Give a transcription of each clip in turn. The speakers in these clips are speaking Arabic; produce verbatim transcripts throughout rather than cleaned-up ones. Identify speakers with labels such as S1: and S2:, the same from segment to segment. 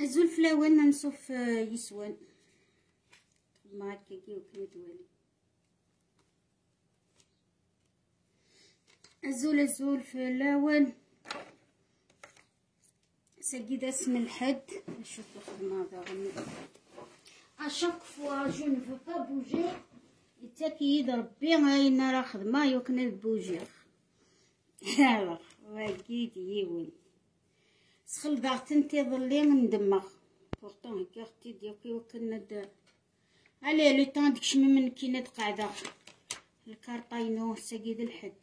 S1: الزول فلاوان نصوف يسوان ما هكا كي وكنا دوالي. الزول الزول فلاوان ساقي اسم الحد. نشوف الخدمة هذا غني اشاك فوا جو نفو با بوجي يتاكيد ربي هاين راه خدمة يوكنا بوجي. الوغ واكيد يون سخل ضغطن تيظلي ندمغ بورطون هكا اختي ديالك يوكلنا دا علي لو طون ديك شمن من كينا قاعده الكارطاينو ساقيد الحد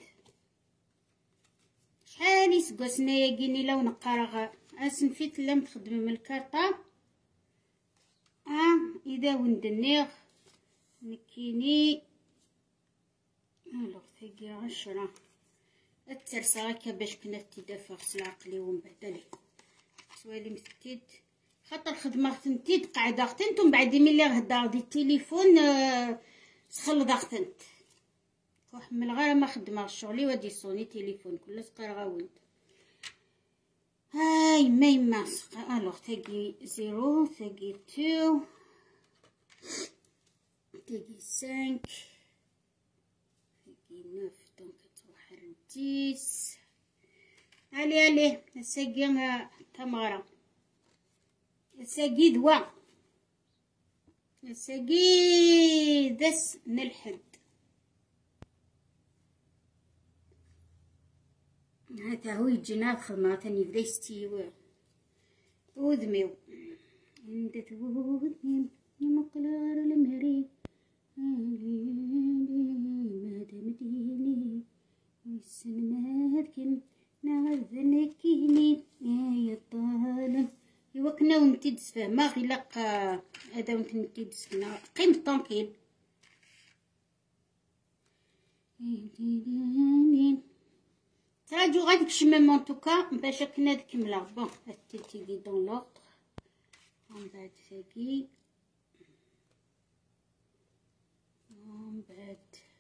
S1: شحال يسقسنا يا كيني لو نقرا اسنفيت لم تخدم من الكارطه اه اذا وندنيغ نكيني الوغ ثقي عشرة الترسه هكا باش كنا تدافع غسل عقلي ومن بعد لي سوالي متيد خاطر خدمه تنتيد قاعده اختنت ومن بعد ملي غدا دي التليفون آه سخل ضغطنت وحمل غير ما خدمه شغلي ودي صوني تليفون كل صقر غاونت هاي ما يما الوغ تاقي زيرو تاقي تو تاقي سانك تاقي نوف دونك تروح لديس. علي علي الساقي تمغرة الساقي دوا الساقي دس نلحد هذا هو يجينا الخدمة تاني بدا يستيوا وذميو عند ثوودني مقلار المهري مادام ديني والسنمات كن نعذن كيني يا الظالم ايوا كنا ونتي دسفه ما غيلق هذا ونتي نتي دسفنا قيم طونكيل تراجعوا غادي كشمم ان توكا باش كنا نكملها بون هاتي لي دون لوطر من بعد ثاقي من بعد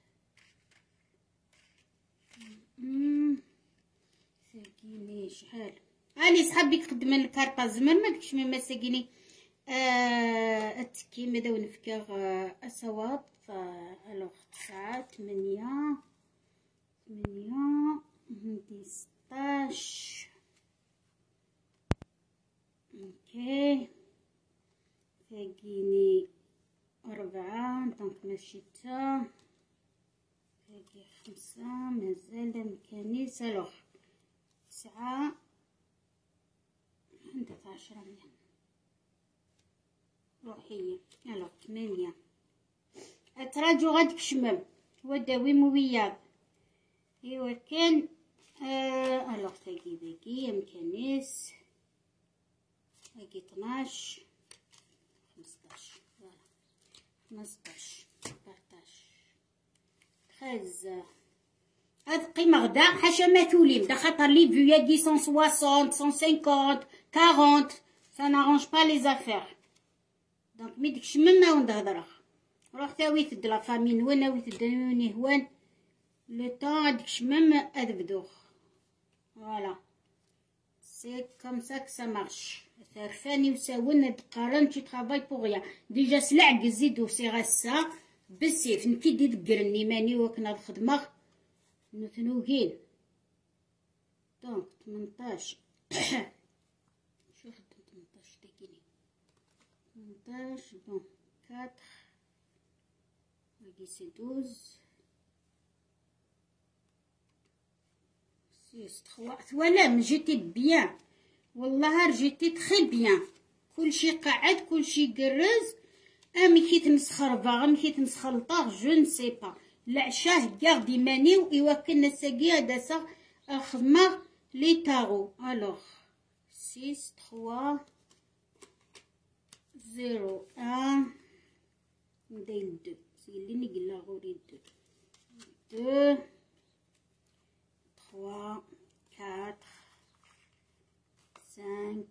S1: ثاقيني شحال هاني صحابي خدم الكارطه زمان ما داكشي ما ساقيني آه التكي مادا ونفكر آه الصواب الوغ تسعة ثمانية ثمانية ستاش اوكي ثاقيني أربعة دونك ماشي تا ثاقي خمسة مازال مكانيس الوغ تسعة عندها عشرة مليون روحية الوغ ثمانية التراجع غادي كشمم هو داوي موياض ايوا كان آه الوغ ثاقي ذاكي مكانيس ثاقي اثناش خمسطاش فوالا خمسطاش أربعطاش تخيز هاد قيمة غدا حاشا ما تولي بدا خاطر لي فيو ياكي مية وستين مية وخمسين أربعين سا نارونج با لي زافير دونك مي ديك شمم ما وندهضره روح تاويت د لا فامي نوان ويت دوني هوان لو طون هاديك شمم ادبدوخ فوالا سي كوم سا كو سا مارش ثرفاني وساون تقارن تي طرافاي بوغ ريان ديجا سلع زيدو سي غاسا بالسيف نكي دي دكرني ماني وكنا الخدمه نتنوكين دونك تمنطاش شو خدمت تمنطاش تاكيني تمنطاش بون كاتر هاكي سي دوز سيس تخوا ثوالام جيتي بيان والله جيتي تخي بيان كلشي قاعد كلشي قرز امي كي تمسخر باغ كي تمسخر طاغ جو نسي با العشاه كاردي ماني ايوا كنا ساقي هذا سا خدمه لي تاغو الوغ ستة ثلاثة صفر واحد ندير دو سيليني قلا غوري دو دو ثلاثة أربعة خمسة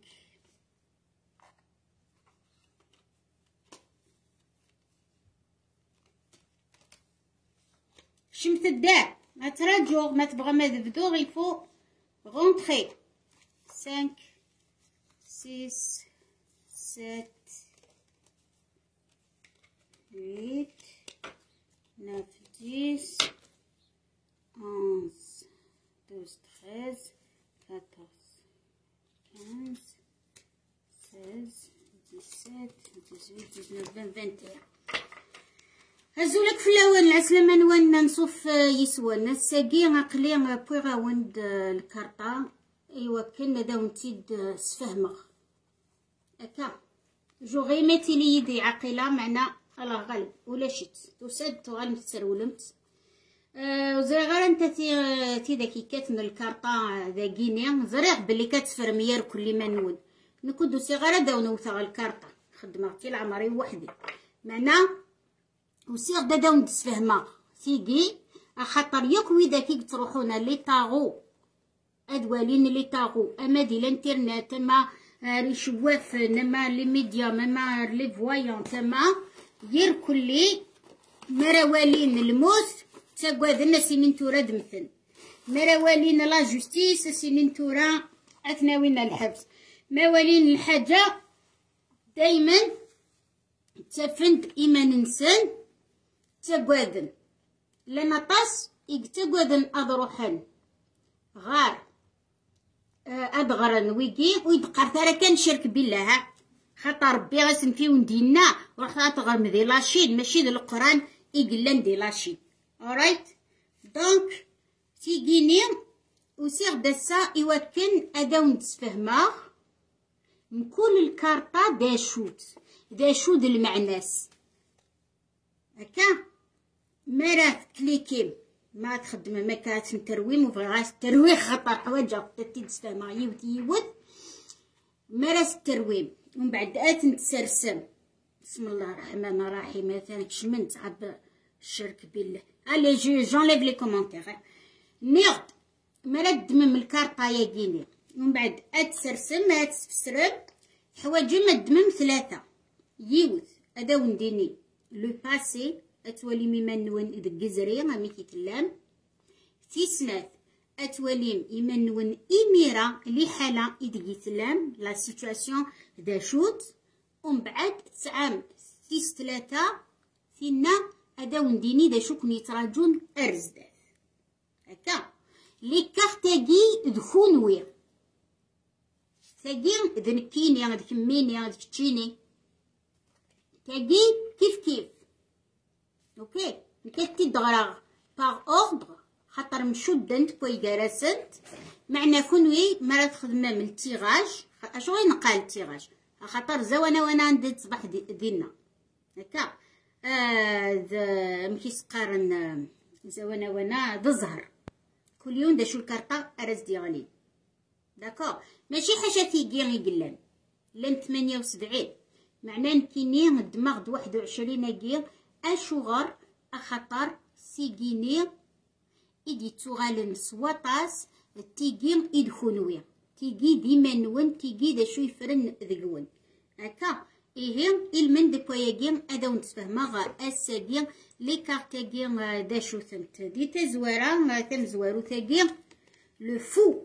S1: شمت الدار ما تراجعوا ما تبغى ما تبدو يفو غونطري خمسة ستة سات huit neuf dix onze douze treize quatorze quinze seize dix-sept dix-huit dix-neuf vingt vingt et un. هزولك في الاول العسلامة نوانا نصوف يسوانا الساقي عقلي بوي غاوند الكارطة ايوا كنا داون تيد سفهمغ هكا جوغي ماتي لي يدي عقيلة معنا الله غالب ولا شيت توسد تغالم تسرولمت أه وزري غير انت تي تي داكي كاتن الكارطة ذاكيني زريح بلي كتسفر ميار كل ما نود نكون دوسي غير داون وثغ الكارطة خدمتي العمري وحدي معنا وسي غدا داون تسفهما تيجي خاطر ياك ويداكي تروحونا لي طاغو ادوالين لي طاغو اما دي الانترنت ما لي شواف ما لي ميديا ما لي فوايون تما غير كلي مراوالين الموت تاكوادنا سنين تورا دمثن مراوالين لا جوستيس سنين تورا اثناوينا الحبس موالين الحاجه دايما تفند ايمان انسان تاكوادن لنا طاس يتاكوادن اضروحن غار ادغرن ويجي ويدقر ترى كان شرك بالله خاطر ربي غاسم في وندينا روح تغرم ذي لاشين ماشي ذي القران يقلن دي لاشين اورايت دونك تيجيني وسيغ دسا يوكن اداو نتفهمه نكون الكارطة داشوت داشود المعناس هكا مرات كليكيم ما تخدم ما كانت ترويم وبغاش الترويح خطر حوايج تتي تستمع يوتيود مرات الترويم ومن بعد ات نتسرسم بسم الله الرحمن الرحيم مثلا كشمنت عب الشرك بالله الي جي جونليف لي كومونتير نيغ مرات دمم الكارطة ياكيني ومن بعد اتسرسم اتسرسم حوايجي ما دمم ثلاثة يوث اداو نديني لو باسي اتولي ميمان نون اذا جزري غامي كيتلام تيسناث اتوليم ايمان نون ايميرا لي حالة اذا يتلام لا سيتواسيون دا شوت ومن بعد تسعام تيس ثلاثة فينا اداو نديني دا شكون يتراجون ارزداث هكا لي كارتاكي دخونوي تاكي ذنكيني غادي كميني غادي كتشيني تاكي كيف كيف اوكي نكتي دغراغ باغ اوردر خاطر مشوده انت بوي كراسنت معنا كونوي مرا تخدمه من التيغاج اش غي نقال التيغاج خاطر زوانا وانا عندي تصبح ديالنا هكا اه مكيس قارن زوانا وانا ذا الزهر كل يوم داشو الكارطه اراز ديالي داكور ماشي حاجه تيجي يقلان لان ثمانية وسبعين معناه نكيني الدماغ د واحد وعشرين كيل اشغر اخطر سيجيني ايدي تغالن سواطاس تيجي يدخونويا تيجي ديما نون تيجي دا شو يفرن ذقون هكا ايهم المن دي بوياكين اداو نتفهما غا اساكين لي كارتاكين دا شو ثمت دي تزوارا تم زوارو تاكين لو فو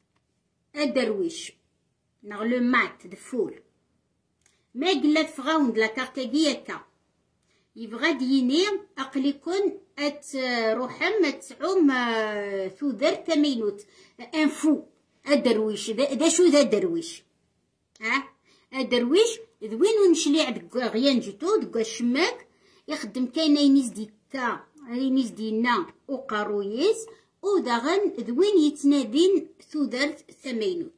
S1: الدرويش نغ لو مات دفول ما قلت فغاوند لا كارتاكي هكا يبغى ديني اقلي كون ات روحم تسعوم ثودر تمينوت انفو الدرويش دا شو ذا الدرويش ها الدرويش ذوين ونشليع دك غيان جيتو دك الشماك يخدم كاين ينيز ديكا ينيز دينا وقارويس وداغن ذوين يتنادين ثودر ثمينوت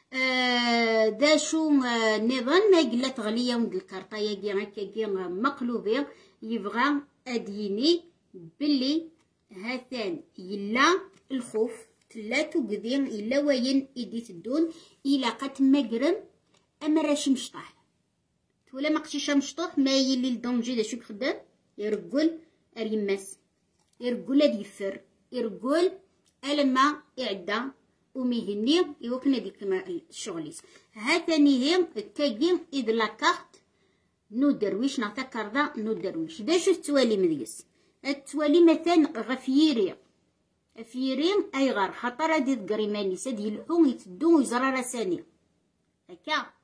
S1: آه دا شو نظام ما قلت غليا ود الكارطه ياكي هكاكي مقلوبي يبغى اديني بلي هاتان يلا الخوف تلاتو قدين الا وين ايدي تدون الى قت مقرم اما راش مشطح ولا ما قشيش مشطوح ما يلي الدونجي دا شو خدام يرقل اليماس يرقل يفر يرقل الما يعدى وميهني يوكنا ديك الشغليس هاتاني هي التاقيم إذ لاكارت نو درويش نعطا كاردا نو درويش دا شو التوالي مديس التوالي مثلا غفيري فيري اي غار خطر هادي تقريماني سادي يلحو يتدو ويزرى راساني هكا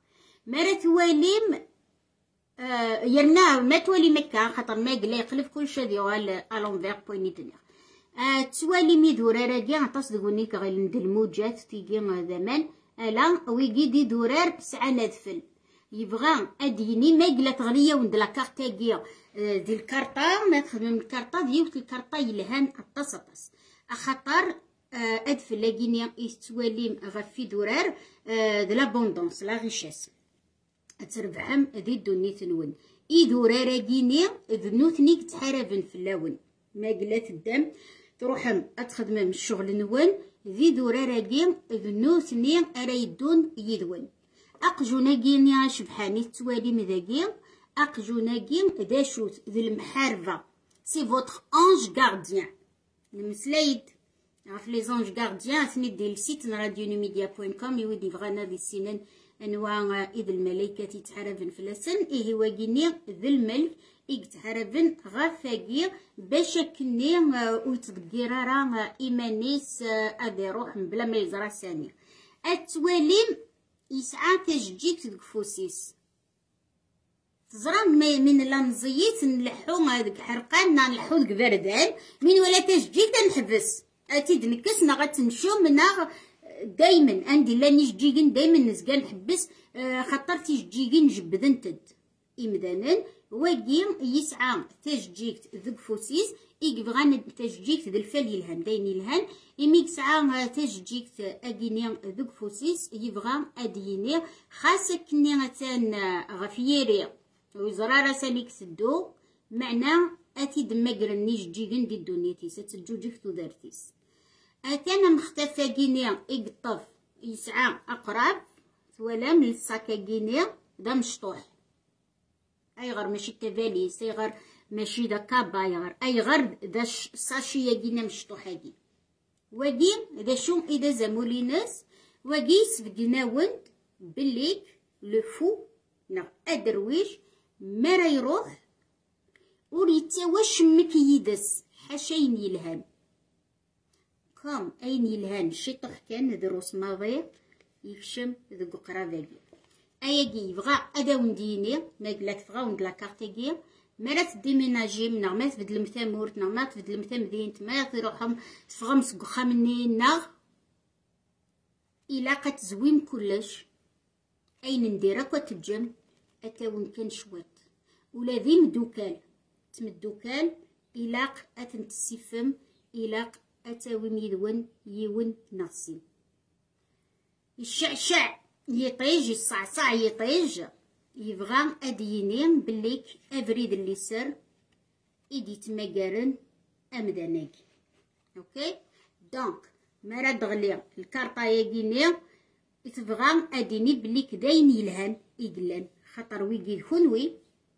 S1: مرا تواليم آه يرنا ما توالي مكة خاطر ما قلا يقلب كلشي ديال الونفير بويني تنيغ آه توالي ميدورا راكي عطاس دغونيك غير ند الموجات تيجي زمان الا ويجي دي دورار سعى ندفل يبغى اديني ما قلا تغليه وند لا كارتاكيا آه دي الكارطه ما تخدم الكارطه ديوت الكارطه يلهان عطاس عطاس خاطر آه ادفل لاكيني يستواليم غفي دورار آه د لابوندونس لا ريشيس تربحم ذي دوني تنون إذو راراكيني ذنوثني تحاربن في اللون ما قلات الدم تروحم أتخدم من الشغل نون ذي ذو راراكين ذنوثني أرايدون يدون أقجوناكيني شبحاني توالي مذاكين أقجوناكين ذا شوت ذي المحاربة سي فوتر أنج غارديان المسلايد عرف لي زونج غارديان ثني ديال السيت راديو نيميديا بوين كوم يودي فغانا ذي السنين انواع اذ الملائكه تتحاربن في لسن ايه واكيني ذا الملك يتحاربن غفاكي باش كني ويتدقير راه ايمانيس ادي روح بلا ما يزرع ثاني التواليم يسعى تجديد دكفوسيس تزرع من لنزيت نلحو هذاك حرقان نلحو ديك بردان من ولا تجديد نحبس اتي دنكس غتنشو منها دايما عندي لا نجيجن دايما نزقا نحبس آه خاطر تيجيجن جبدن تد امدانا واقي يسعى تجيكت ذك فوسيس يبغى تجيكت ذا الفال يلهان داين يلهان امي يسعى تجيكت اكيني ذك فوسيس يبغى اديني خاصك كني تان غفيري وزرارة ساليك سدو معنى اتي دماقر نيجيجن دي دونيتي ستجوجيك تودارتيس أتانا مختفى كينيا يقطف يسعى أقرب ولا من الساكا كينيا دا مشطوح أي غير ماشي كفاليس أي غير ماشي دا كاباير أي غير دا ساشيا كينيا مشطوحة كي واقي دا شو إذا زمولي ناس واقي سفقنا وند بليك لو فو نا أدرويش مرا يروح وريتاوا شمك يدس حاشين يلهان كم أين يلهان شطح كان دروس ماضي يفشم ذو قراباكي أياكي يبغى أداون ديني ما قلت فغا وند لا كارتيكي مرات ديميناجي من ما تبدل مثامورت ما تبدل مثامدينت ما تروحهم تفغمس قخامني ناغ إلا قد زويم كلش أين ندير أكوا تبجم أتاون كان شوات ولا ذي مدوكال تمدوكال إلاق أتنتسفم إلاق أتاوي ميدون يون نصي الشعشع يطيج الصعصع يطيج يبغى أدينين بليك أبريد اللي سر إدي تمقارن أمداناكي أوكي دونك مرا دغلي الكارطة ياكيني تبغى أديني بليك داين يلهان إقلان خاطر ويجي خنوي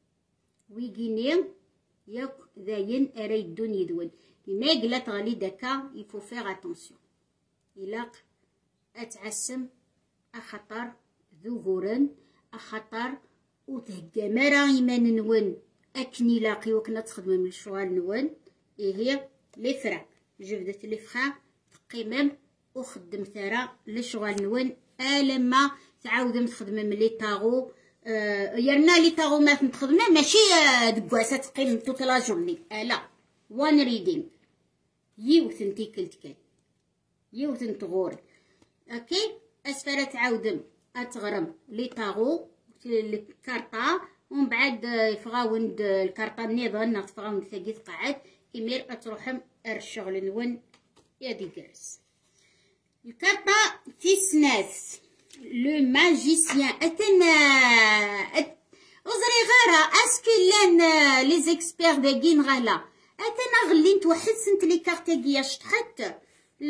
S1: ويجيني ياك داين أريدون يدون ما قلا تغلي داكا يفو فيغ اتونسيون إلا أتعسم أخطر ذو غورن أخطر وتهكا مرا إيمان نون أكني لاقي وكنا تخدم من الشغال نون إيه هي لي فرا جبدت لي فخا تقيمم وخدم ثرا للشغال نون ألما تعاودم تخدم من لي طاغو آه يرنا لي طاغو ما تخدم ماشي دكواسة تقيم توت لا جورني ألا وان ريدينغ يوثن تيكلت كان يوثن تغوري اوكي اسفرة تعاودم اتغرم لي طاغو الكارطة ومن بعد يفغاوند الكارطة النظام تفغاوند ثقيت قاعد كيمير اتروحم الشغل نون يا دي جالس الكارطة تيسناس لو ماجيسيان اتنا أت... وزري غارة اسكو لان لي زيكسبير داكين غالا أتنا غلينت واحد سنت لي كارتاكيا شطحت ل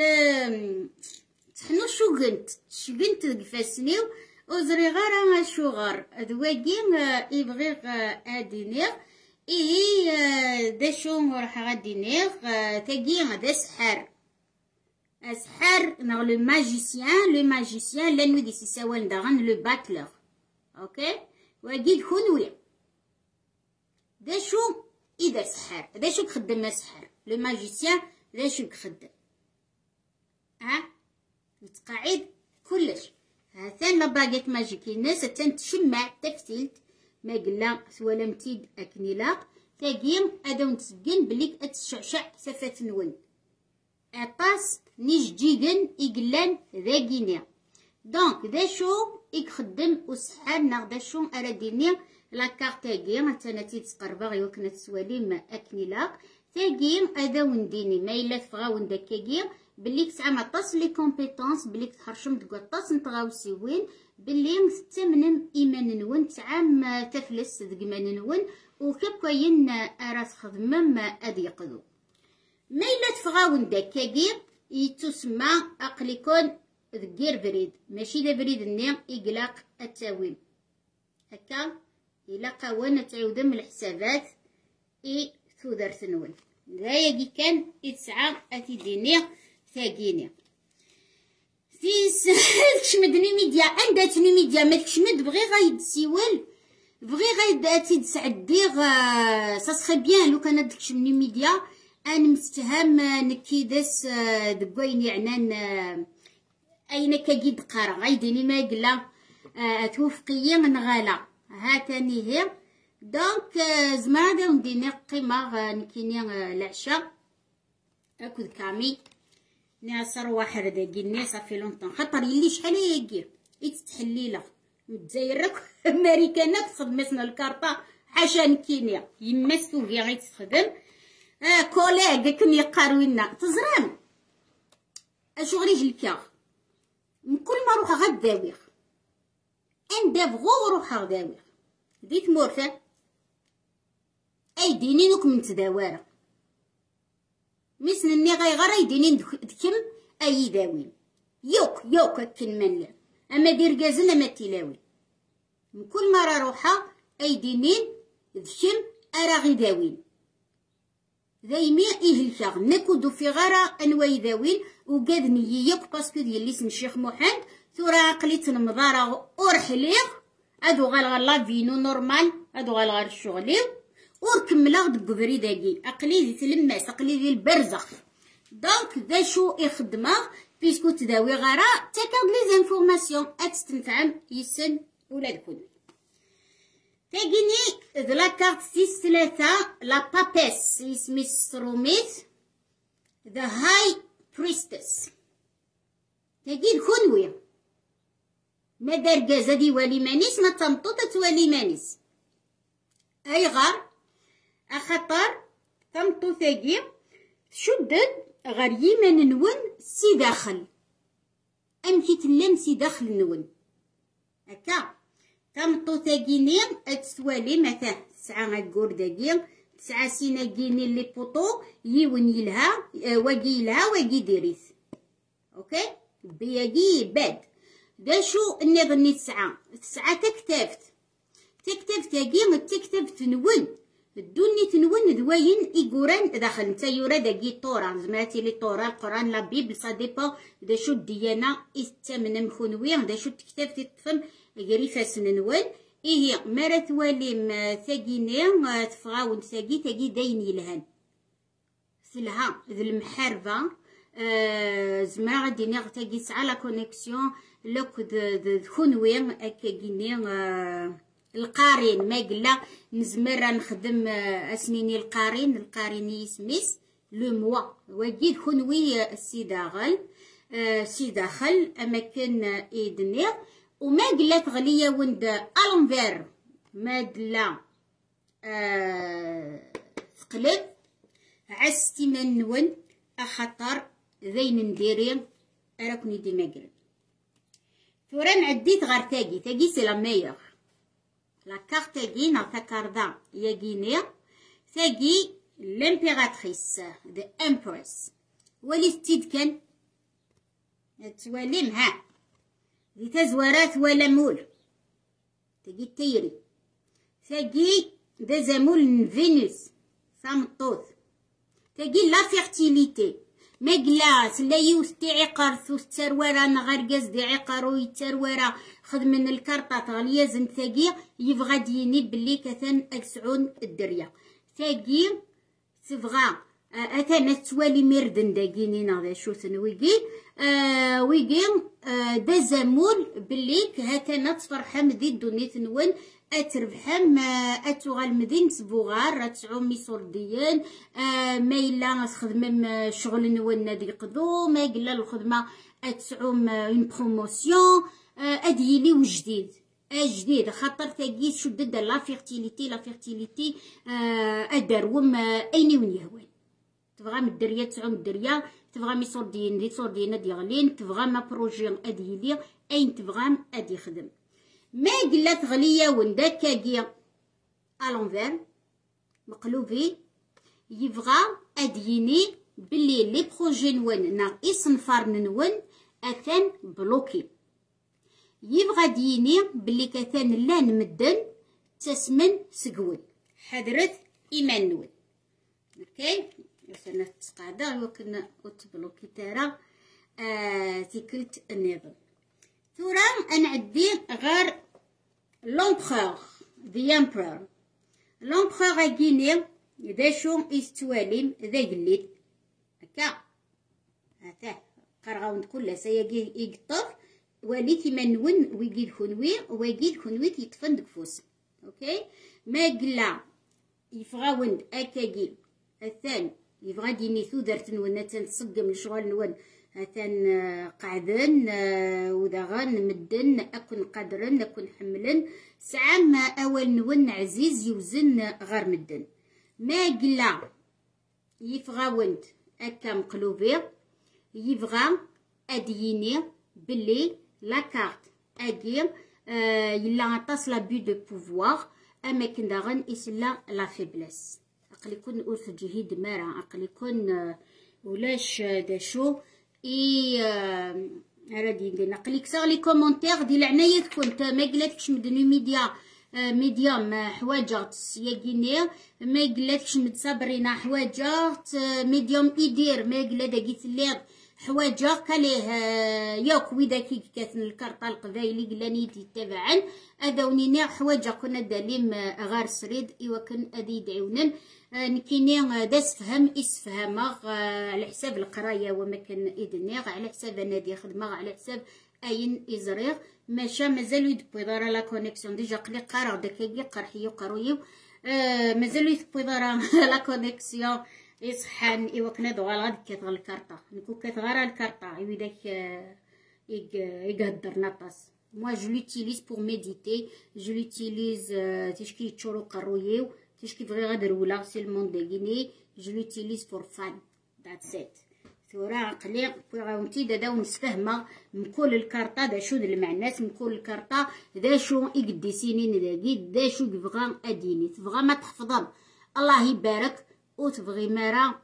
S1: تحنو شو قنت شو قنت قفاسنيو وزري غارة شو غار ذواكي يبغي ادينيغ إيه دا شو راح غادينيغ تاكي دا سحر سحر نغ لو ماجيسيان لو ماجيسيان لانو دي سيساوال داغن لو باتلر اوكي واكي خنوي دا شو إذا سحر هذا شو كخدم سحر لو ماجيسيان هذا شو كخدم ها يتقاعد كلش هاتان لاباكيت ماجيك الناس هاتان تشمع تفتيلت ما قلا ثوالا متيد اكني لاق تاقي هذا ونتسقين بليك اتشعشع سفات نون اطاس نيج جيجن اقلان ذاقيني دونك ذا شو يخدم وسحان ناغ ذا شو ارديني لاكارت تاقي هاتانا تيتسقربا غير كنا تسوالي ما اكني لاق تاقي هذا ونديني ما الا تفغاون داكاكي بليك تسعى مطاس لي كومبيتونس بليك تحرشم تقطاس نتغاوسيوين بلي تتمنم ايمان نون تعام تفلس دقمان نون وكبكاين اراس خدمم ادي يقضو ما الا تفغاون داكاكي يتسمى اقليكون ذكير بريد ماشي دا بريد النيم اقلاق التاويل هكا الى قوانا تعاود من الحسابات اي ثودر ثنون لا يجي كان يتسعى اتيديني ثاقيني فيس تشمدني ميديا عندها تني ميديا ما تشمد بغي غايد سيول بغي غايد تيدسعديغ سا سخي بيان لو كان داك تشمني ميديا انا مستهم نكيدس دكوين يعنان اين كاكيد قرا غايديني ما قلا توفقيا من غالا هاتاني هي دونك زماده ونديني قيمه نكيني العشاء اكل كامي ناصر واحد داكيني صافي لونطون خاطر يلي شحال ياكي يتحليله متزايرك امريكانات تخدمسنا الكارطه حاشا نكينيا يما سوقي غي تخدم اه كوليغ كن يقاروينا تزرام اشغلي جلكا كل ما روح غاد داويغ ان دابغو روح غداويغ ديت مورفا اي ديني نوك من تداوارا مسنني غيغرا يديني دكم اي داوين يوك يوك كن منلا اما دير كازن اما تيلاوي من كل مرة روحا اي دينين دكم ارا غيداوين دايما يهلكا نكودو في غرا انواي داوين وقادني يوك باسكو ديال ليسن الشيخ محمد ثورا عقليت المضارة ورحليغ ادو غالغا لا فينو نورمال ادو غالغا الشغليغ وركملا دك بريداكي عقلي دي تلماس عقلي ديال البرزخ دونك ذا شو يخدمه بيسكو تداوي غرا تاكاد لي زانفورماسيون اتستنفعم يسن ولا دكون تاقيني ذ لا كارت سيس ثلاثة لا بابيس يسمي ستروميت ذا هاي بريستس تاقي الخنوي ما دار كازا دي والي مانيس ما تمطوطة والي مانيس اي غار اخطر تمطو ثاقي شدد غير يمن نون سي داخل امشي تلم سي داخل نون هكا تمطو ثاقيني اتسوالي مثلا تسعة غاكور داكي تسعة سيناكيني اللي بوطو يون يلها واقي يلها واقي ديريس اوكي بياقي باد دا شو نظني تسعة تسعة تكتفت تكتفت تاقي تكتفت نون الدوني تنون دواين إيقوران داخل نتا يورا داكي طورا زمراتي لي طورا القران لا بيبل سا ديبا دا شو الديانة إستامن مخونويا دا شو تكتاب تطفم غريفاس ننون إيه مرا تواليم ثاقيني تفغاون ثاقي ثاقي داين يلهان سلها ذا المحاربة آه زمرا غاديني ثاقي تسعى لا كونيكسيون لوك ذا خونوي أكاكيني آه القارين ما قلا نزمر نخدم اسنيني القارين القارين يسميس لو موا وجيد خنوي السي داخل آه سي داخل اماكن ايدني وما قلا تغليا وند الانفير ما دلا آه ثقلب عستي من نون اخطر ذين نديري راكني ديما قلب ثورا نعديت غير تاقي تاقي سي لا ميور لا كارت تاقي تاكاردا ياقيني تاقي لامبيراتريس ذا امبريس ولي ستيد كان تواليم ها دي تزوارات ولا مول تاقي تيري تاقي ذا زامول فينوس سامطوث تاقي لا فيرتيليتي ما قلاس لا يوستي عقار ثوس تروارا نغرقاز دي عقارو يتروارا خذ من الكارطة غالية زن ثاقي يبغى ديني بلي كثن أكسعون الدريا ثاقي تبغى اثنا توالي مردن داكينينا ذا شوثن ويجي آه ويجي آه دا زامول بليك هاتنا تفرحم ذي الدنيا نون اتربحم آه اتوغال مدينة بوغار اتعوم ميسورديين آه ما إلا تخدم شغل نون نادي قدو ما إلا الخدمة اتعوم اون بروموسيون آه اديلي وجديد جديد خاطر تاكي شدد لا فيرتيليتي لا فيرتيليتي آه ادروم آه ايني وين يهوان تبغى من الدريه تعوم الدريه تبغى ميسوردين لي سوردين ادي غلين تبغى ما بروجي ادي اين تبغى ادي يخدم ما قلات غليه وندا كاكي الونفير مقلوبي يبغى اديني بلي لي بروجي نون ناقص نفار نون اثان بلوكي يبغى ديني بلي كثان لا نمدن تسمن سقول حضرت ايمان نون اوكي مثلا تقعد وكنا وتبلوكي ترى آه تيكلت النظام ثورا نعدي غير لومبرور ذا امبرور لومبرور غيني ذا شو استواليم ذا قليل هكا هذا قرغاوند كلها سيجي يقطف وليتي منون ويجي الخنوي ويجي الخنوي يطفن دكفوس اوكي ما قلا يفغاوند اكاكي الثاني يبغى ديني ثودرت نون تنصقم الشغل نون هاتان قعدن ودغان مدن اكون قدرن اكون حملن ساعه ما اول نون عزيز يوزن غير مدن ما قلا يفغاوند اكا مقلوبي يبغى اديني بلي لا كارت اكي آه يلا عطاس لا بو دو بوفوار اما كندغن اسلا لا فيبلس عقل يكون نقول في الجهيد مارا عقل يكون آه ولاش دا شو اي آه رادي ندير عقل يكسر لي كومونتير ديال عناية كنت ما قلاتكش مدني ميديا آه ميديوم حواجات سياكيني ما قلاتكش متصابرين حواجات آه ميديوم يدير ما قلا داكيت الليض حواجه كاليه ياك ويداكي كاثن الكارطه القبايلي قلاني تتبعن اداونيني حواجه كنا داليم غار سريد ايوا كان ادي يدعونن نكيني داس فهم اسفهمغ على حساب القرايه وما كان ايدنيغ على حساب نادي خدمه على حساب اين ازريغ ماشا مازالو يدبي دارا لا كونيكسيون ديجا قلي قرا داكاكي قرحيو قرويو مازالو يدبي دارا لا كونيكسيون يصحان ايوا كنا دوغال غادي كتغل الكارطه نكون كتغرا الكارطه ايوا داك يقدر نطاس moi je l'utilise pour méditer je l'utilise تشكي تشورو قرويو تشكي بغي غادر ولا سي الموند داكيني je l'utilise for fun that's it ثورا عقلي بغاونتي دادا ونسفهمه مكل الكارطه دا شو المعناس مكل الكارطه دا شو يقدي سنين داكي دا شو بغا اديني تبغى ما تحفظهم الله يبارك وتبغي مارا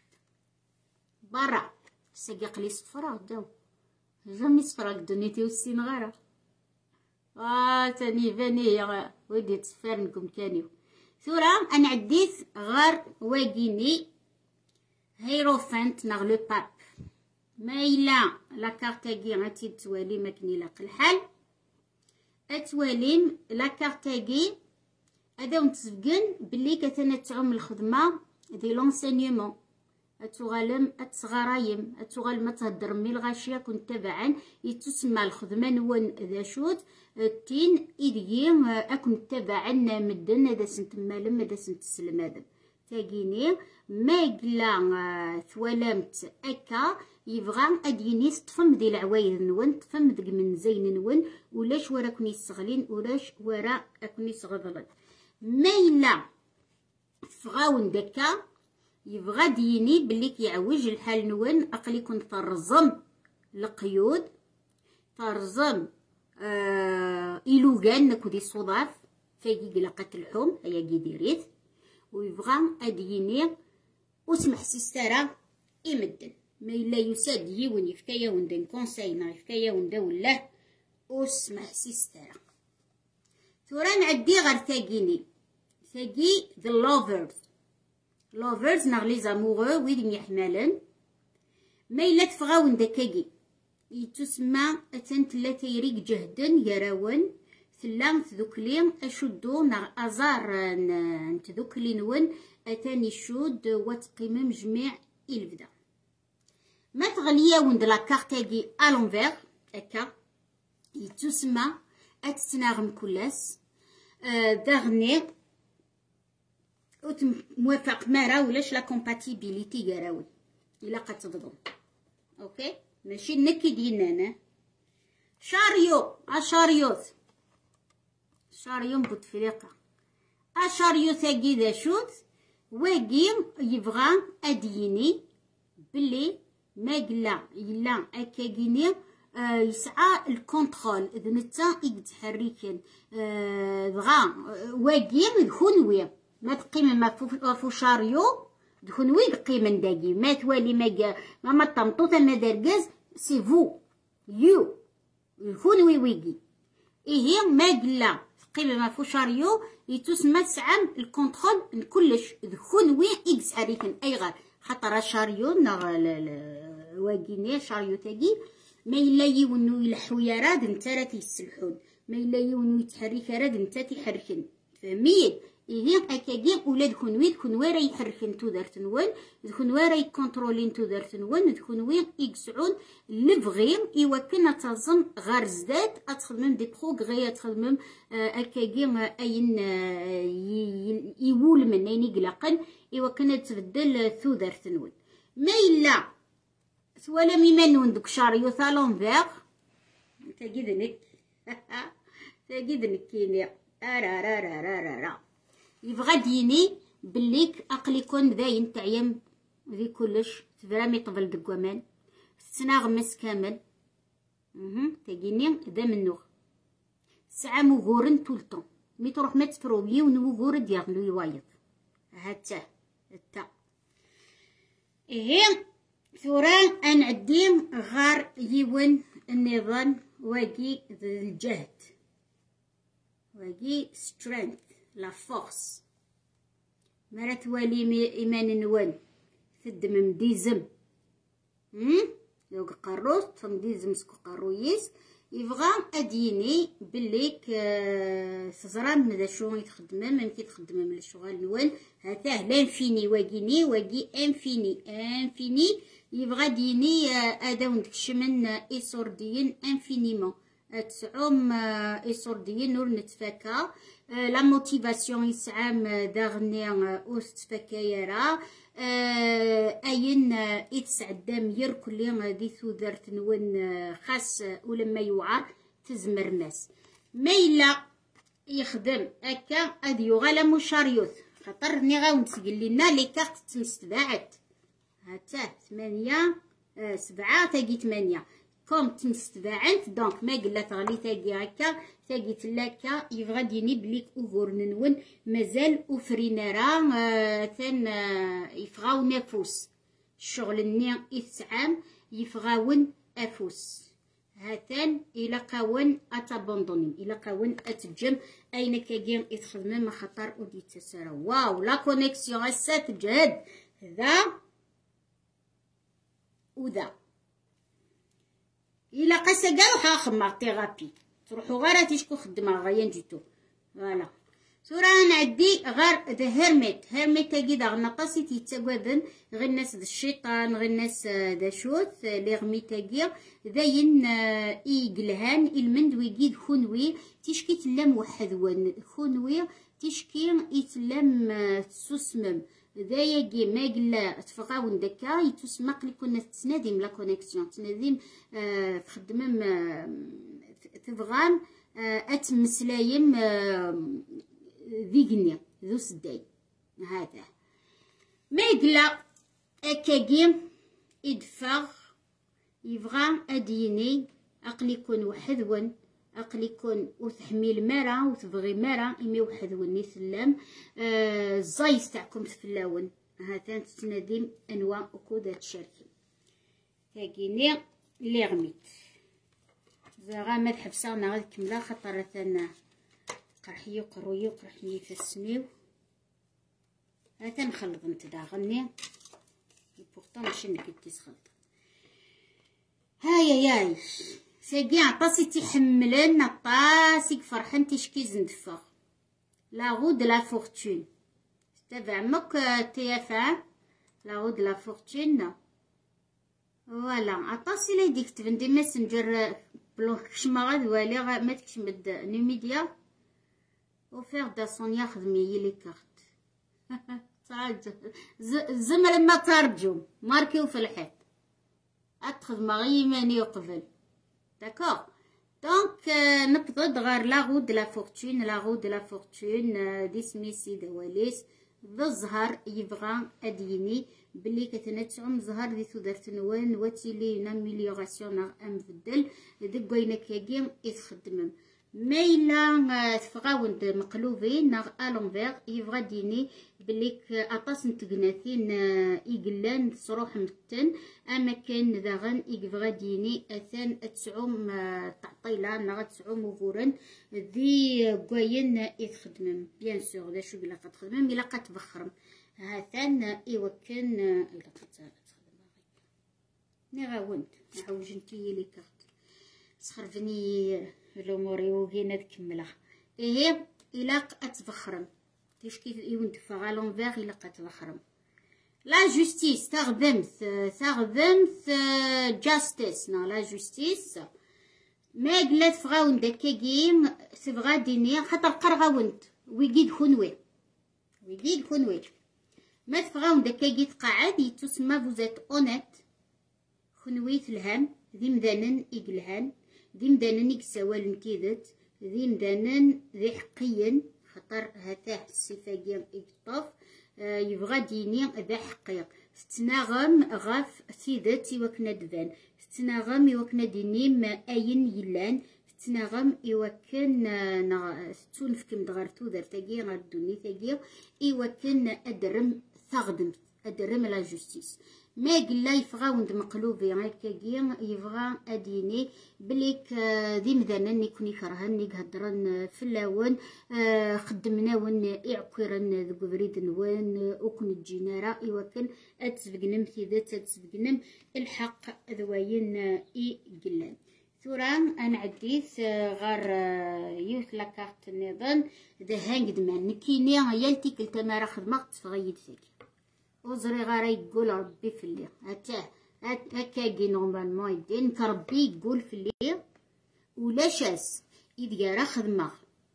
S1: برا ساقيق لي صفرا داو جامي صفرا دنيتي والسين غارة اه تاني فاني ودي تسفرنكم كانيو ثورا انا عديت غار واقيني هيروفانت ناغ لو باب ما إلا لا كارتاكي غاتي توالي ماكني لاق الحال اتواليم لا كارتاكي هذا ونتسبقن بلي كتانا تعوم الخدمه دي لونسينيومون اتغالم اتغرايم اتغال ما تهدر مي الغاشيه كنت تبعا يتسمى الخدمه نون ذا شوت التين ايدي اكون تبعا مدن هذا سنت مالم هذا سنت السلم هذا تاكيني ما قلا ثوالمت اكا يبغى اديني تفهم ديال العوايد نون تفهم ديك من زين نون ولاش ورا كوني صغلين ولاش ورا كوني صغضلن ما إلا فغاون دكا يبغى ديني بلي كيعوج الحال نون اقلي كنت ترزم القيود ترزم آه إلوغان نكو دي الصداف فايقي قلقة الحوم هيا كي ديريت ويبغى اديني وسمح سيستارا يمدن ما إلا يساد يون يفكايا وندن كونساينا يفكايا وندا ولا وسمح سيستارا ثورا نعدي غير تاقيني تاقي the lovers lovers ناغ لي زاموغو ويدم يحملن ما إلا تفغاون داكاكي يتسمى أتن تلاتة يريك جهدن يراون تلا تذوكلي اشدو نا ازار نتذوكلي نون اتاني شود وتقيمم جميع البدا ما تغليا وند لا كارتاكي الونفير هكا يتسمى اتتناغم كلاس داغني موافق مارا ولاش لا كومباتيبيليتي قراوي الا قد تفضل اوكي ماشي نكي ديالنا انا شاريو اشاريوت شاريو بوتفريقه اشاريو تاكي ذا شوت واقي يبغى اديني بلي ما قلا الا اكاكيني آه يسعى الكونترول اذا نتا يتحركن آه بغا واقي دخونوي ما تقيم ما فو شاريو دخونوي بقيم داكي ما توالي ما ما ما طمطوطه ما داركاز سي فو يو دخونوي ويقي ايه ما قلا قيمه ما فو شاريو يتسمى تسعى الكونترول كلش دخونوي اكس حركن اي غير خاطر شاريو نغ واقيني شاريو تاكي ما الا يونو يلحو يا راد نتا راه تيسلحون ما الا يونو يتحرك راد نتا تيحركن فهميت ايه اكاكي ولاد كونوي كونوي راه يحركن تو دارتنون كونوي راه يكونترولين تو دارتنون كونوي يقسعون لفغي ايوا كنا تظن غير زداد اتخدمم دي بروغري اتخدمم اكاكي اين يول من اين يقلقن ايوا كنا تبدل تو دارتنون ما الا سوالا ميمانون دوك شاريو ثالون فيغ تاكي دنك تاكي دنك كيني ارا را را را را را يبغى ديني بليك اقلي كون داين تعيم ذي كلش تفرامي طفل دكوامان تناغمس كامل اها تاقيني ذا منو ساعه مغورن طولطون مي تروح ما تفروبي ونمغور ديالو يوايض هاتا هاتا ايه ثوران انعديم غار يون النظام واقي الجهد واقي سترينث لا فورس مرا توالي ايمان نوان تدم مديزم هم لو قروس تمديزم سكو قرويس يبغى اديني بليك سزران مدا شو يتخدم من كي تخدم من الشغل نوان هذا لانفيني واقيني واقي انفيني انفيني يبغى ديني اداون دكشمن ايسورديين انفينيمون تسعوم ايسورديين نور نتفاكا لا موتيفاسيون يسعام داغني اوس تفكايرا اين يتسعدام يركلي دي ثودرت نون خاص ولما يوعر تزمر ناس ميلا يخدم هكا ادي يغالا مشاريوث خاطر ني غاون تقول لنا لي كارت تنستبعت هاتا ثمانية سبعة تاقي ثمانية كوم تنستبعت دونك ما قلا تغلي تاقي هكا تاقي تلاكا يبغى ديني بليك اوغور نون مازال وفرينارا آه ثان آه يفغاو نفوس الشغل الني يتسعام يفغاون افوس هاتان الى قاون اتابوندونيم الى قاون اتجم اين كاين يتخدم ما خطر ودي تسرا واو لا كونيكسيون هسا تجهد ذا وذا الى قاسا كاع وحا خمار ثيرابي تروحوا غير تيشكو خدمه غيان جيتو فوالا سورة نعدي غير ذا هيرميت هيرميت تاكي دا غنطاسي تيتاكوادن غير الناس دا الشيطان غير الناس دا شوت لي غمي تاكي داين ايقلهان المند ويقيد خونوي تيشكي تلام وحدوان خونوي تيشكي يتلام تسوسمم ذاياكي ما قلا تفغاون دكا يتسمى قلي كنا تناديم لا كونيكسيون تناديم آه تخدمم آه تفغام آه اتمسلايم آه ذيقني ذو سداي هذا ما يقلا اكاكي يدفغ يبغى اديني اقلي يكون وحدون اقلي يكون وتحميل مرا وتبغي مرا امي وحدون يسلم آه الزايس تاعكم تفلاون هذا تناديم انواع وكودات تشاركي تاكيني لي غميت زغا ما تحبسانا غير كملا خاطر ثنا قرحي وقروي وقرحني في السنيو هذا نخلط نتداغني بورطون ماشي نكد تسخلط هايا ياي ساقي عطاسي تيحملن عطاسي فرحان تيشكي زندفغ لا غو دو لا فورتون تبع مك تي اف ام لا غو دو لا فورتون فوالا عطاسي لا يديك كتبن دي ماسنجر بلون كشما غاد والي ما تكشمد نيميديا وفيغ دا سونيا خدمي لي كارت زمر ما ترجم ماركيو في الحيط اتخدم غي ماني يقبل داكوغ دونك نبض غير لا غو دو لا فورتون لا غو دو لا فورتون دي سميسي دواليس ذا الزهر يبغى اديني بلي كتنا تسعم زهر دي تودرت نوان واتيلي ناميليوراسيون ام بدل دك وينك كاكي يتخدم ميلا تفغاوند مقلوبين ناغ الونفير يبغى ديني بليك اطاس نتقناثين يقلان تصروح متن اما كان ذاغن يبغى ديني اثان تسعوم تعطيلا ناغ تسعوم وفورن ذي قوين يتخدم بيان سور ذا شو بلا قد خدمم الا قد تبخرم هاثان يوكن الا قد تخدم ني غاونت عوجنتي لي كارت سخرفني الاموري وكينا تكملها ايه الا اتفخرم تيش كيف يوند فغالون فيغ الا اتفخرم لا جوستيس تخدمت تخدمت جاستيس نا لا جوستيس ما قلت فغاون دكاكيم تبغى ديني خاطر قرغاونت ويجيد خنوي ويجيد خنوي ما تفغاون دكاكي تقعد تسمى فوزيت اونيت خنويت الهم ذي مذانن يقلهن ذي مدانن يكسوالن كيدت ذي مدانن ذي حقيا خطر هاتاه السفاقيا يقطف آه يبغى ديني ذا حقيق تتناغم غاف سيدت يوكنا دفان تتناغم يوكنا ديني ما اين يلان تتناغم يوكن آه ستون فكم دغارتو دار تاقيا غار الدوني تاقيا يوكن ادرم ثغدم ادرم لا جوستيس ما قلا يفغاوند مقلوبي هكاكيا يبغى اديني بليك ذي مذانا يكون يكرهن يقهدرن في اللون خدمنا ون يعكرن ذو بريد نوان وكن الجنارة يوكن اتسبقنم ثيذات اتسبقنم الحق ذواين اي قلان ثورا انا عديت غار يوث لاكارت النظام ذا هانجد مان نكيني يالتي كلتا ما راخد مقت فغيد ثاكي وزري غاري يقول ربي في الليل هاتاه هكاكي نورمالمون يدين كربي يقول في الليل ولا شاس إذا راه خدمة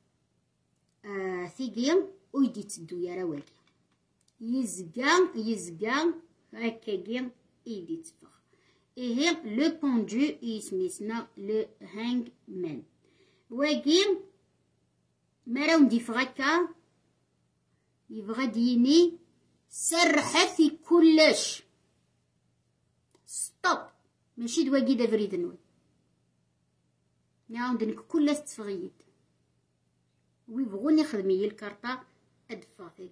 S1: آه ثيقيم ويدي تدو يا رواقي يزقا يزقا هكاكي يدي تفغ إيه لو بوندو يسميسنا لو هانج مان واقي مراو ندي فغاكا يبغى ديني سرحثي كلش ستوب ماشي دواقي دا فريد نوي نعاودنك كلش تفغيد ويبغوني خدمي الكارطة ادفع ثاقي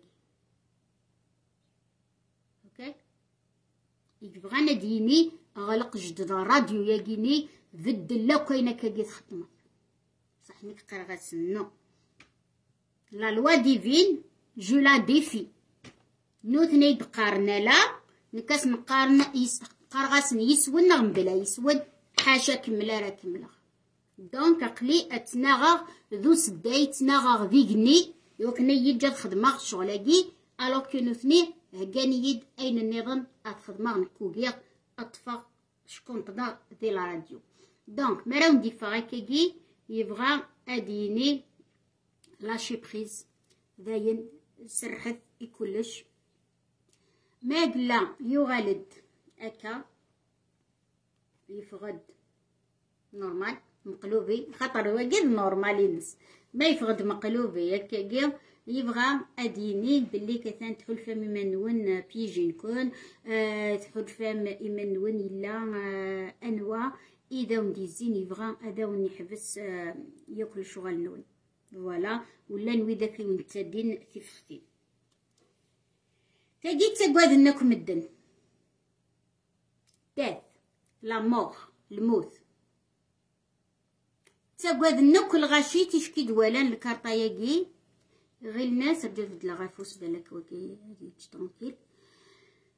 S1: اوكي يبغانا ديني اغلق جدد راديو ياقيني ذد لا كاينه كاكي تخدمك صح نيك قرغاس نو لا لوا ديفين جو لا ديفي نوثني دقارنا لا نكاس نقارن يس قرغاسن يسود نغم بلا يسود حاشا كملا راه كملا دونك عقلي اتناغ ذو سداي تناغ ذيقني يوكني يجا الخدمة شغلاكي الوغ كو نوثني هكاني يد اين النظام اتخدمة نكوكيا اطفا شكون طدا دي لا راديو دونك مراو ندي فاكاكي يبغى اديني لاشي بريز داين سرحت كلش ما قلا يغلد اكا يفغد نورمال مقلوبي خاطر هو قد نورمال ينس ما يفغد مقلوبي هكا يبغى اديني بلي كثان تحل فم يمنون بيجي نكون آه تحل فم يمنون الا آه انواع اذا ونديزين يبغى اذا ونحبس آه ياكل شغل نون فوالا ولا نوي داك ونتادين تفختين تاجي تقعد انكم الدن داث لا مور الموت تقعد انك الغاشي تشكي دوالان الكارطاياكي غير الناس رجعت لغافوس بالك وكي هادي ترونكيل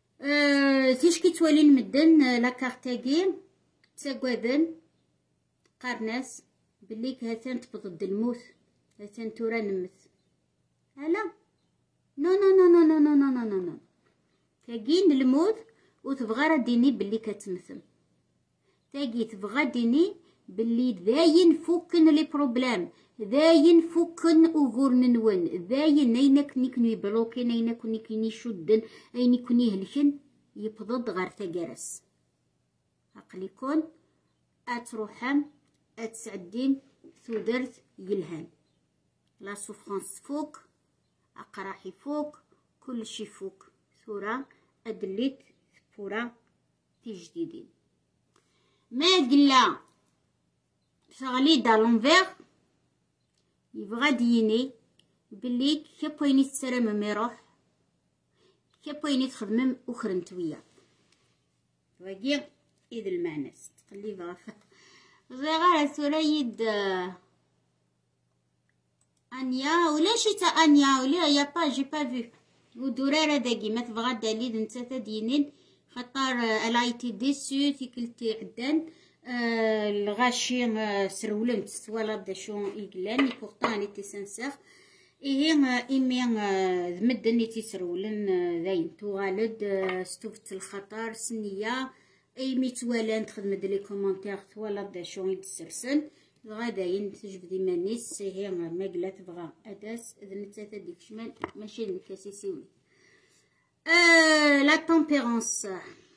S1: أه تشكي توالين مدن لا كارتاكي تقعدن قار ناس بليك هاتان تبضد الموت، هاتان تورا نمت. هلا نو نو نو نو نو نو نو نو نو نو تاقين الموت وتبغى راه ديني بلي كتمثل، تاقي تبغى ديني بلي داين فوكن لي بروبلام، داين فوكن اوغور ننون، داين اين كني كني بلوكين، اين كني كني شدن، اين كني هلكن يبضض غير تاقرس. عقليكون اتروحم اتسعدين ثودرت يلهان، لا سوفرانس فوق، اقراحي فوق، كل شي فوق. ثورة ادليت ثورة تجديدين ما قلا شغلي دا لونفير يبغى ديني بلي كيبويني تسرم ميروح، كيبويني تخدمم وخرنتويا واقي إذا المعنس تقلي بغا غير ثورة يد انيا ولا شتا انيا ولا يا با جي با فيو ودوراره داكي ما تبغى دليل نتا تدينين خاطر الايتي ديسو تيكلتي عدان آه الغاشي آه سرولمت ولا بدا شو يقلان بورطان تي سانسير ايه ايمي آه مدن تيسرولن ذاين توالد آه ستوفت الخطر سنيه ايمي توالان تخدم لي كومونتير ولا بدا شو يتسرسن غاداين تجبد مانيس هي ما قلا تبغى اداس اذا نتا تديك شمال ماشي الكاسيسيوي. آه لا تمبيرونس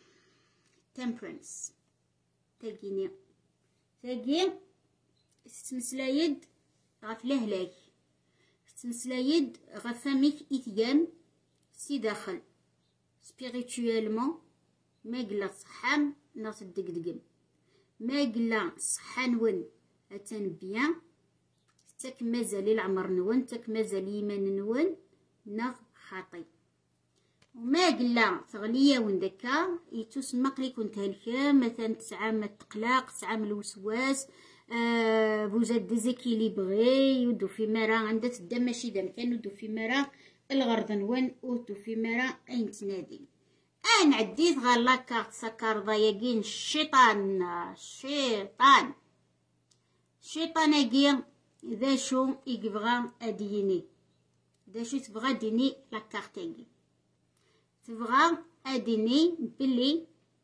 S1: تمبرنس تاقيني تاقي ستمسلايد غاف لهلاك، ستمسلايد غاف فاميك ايثيان سي داخل سبيريتويلمون ما قلا صحام ناس الدقدقم، ما قلا صحان ون اتان بيان تاك مازال العمر نون، تاك مازال ايمان نون نغ خاطي، وما قلا تغليا وندكا يتسمى قلي كنت هلكا مثلا تسعة من التقلاق، تسعة من الوسواس، آه بوزاد ديزيكيليبغي يودو في مرا عندها تدا ماشي دا مكان ودو في مرا الغرض نون ودو في مرا اين تنادي. انا عديت غير لاكارت سكر ضياقين الشيطان الشيطان الشيطان اكيا ذا شو يبغى اديني، ذا شو تبغى ديني لاكارتيكي تبغى اديني بلي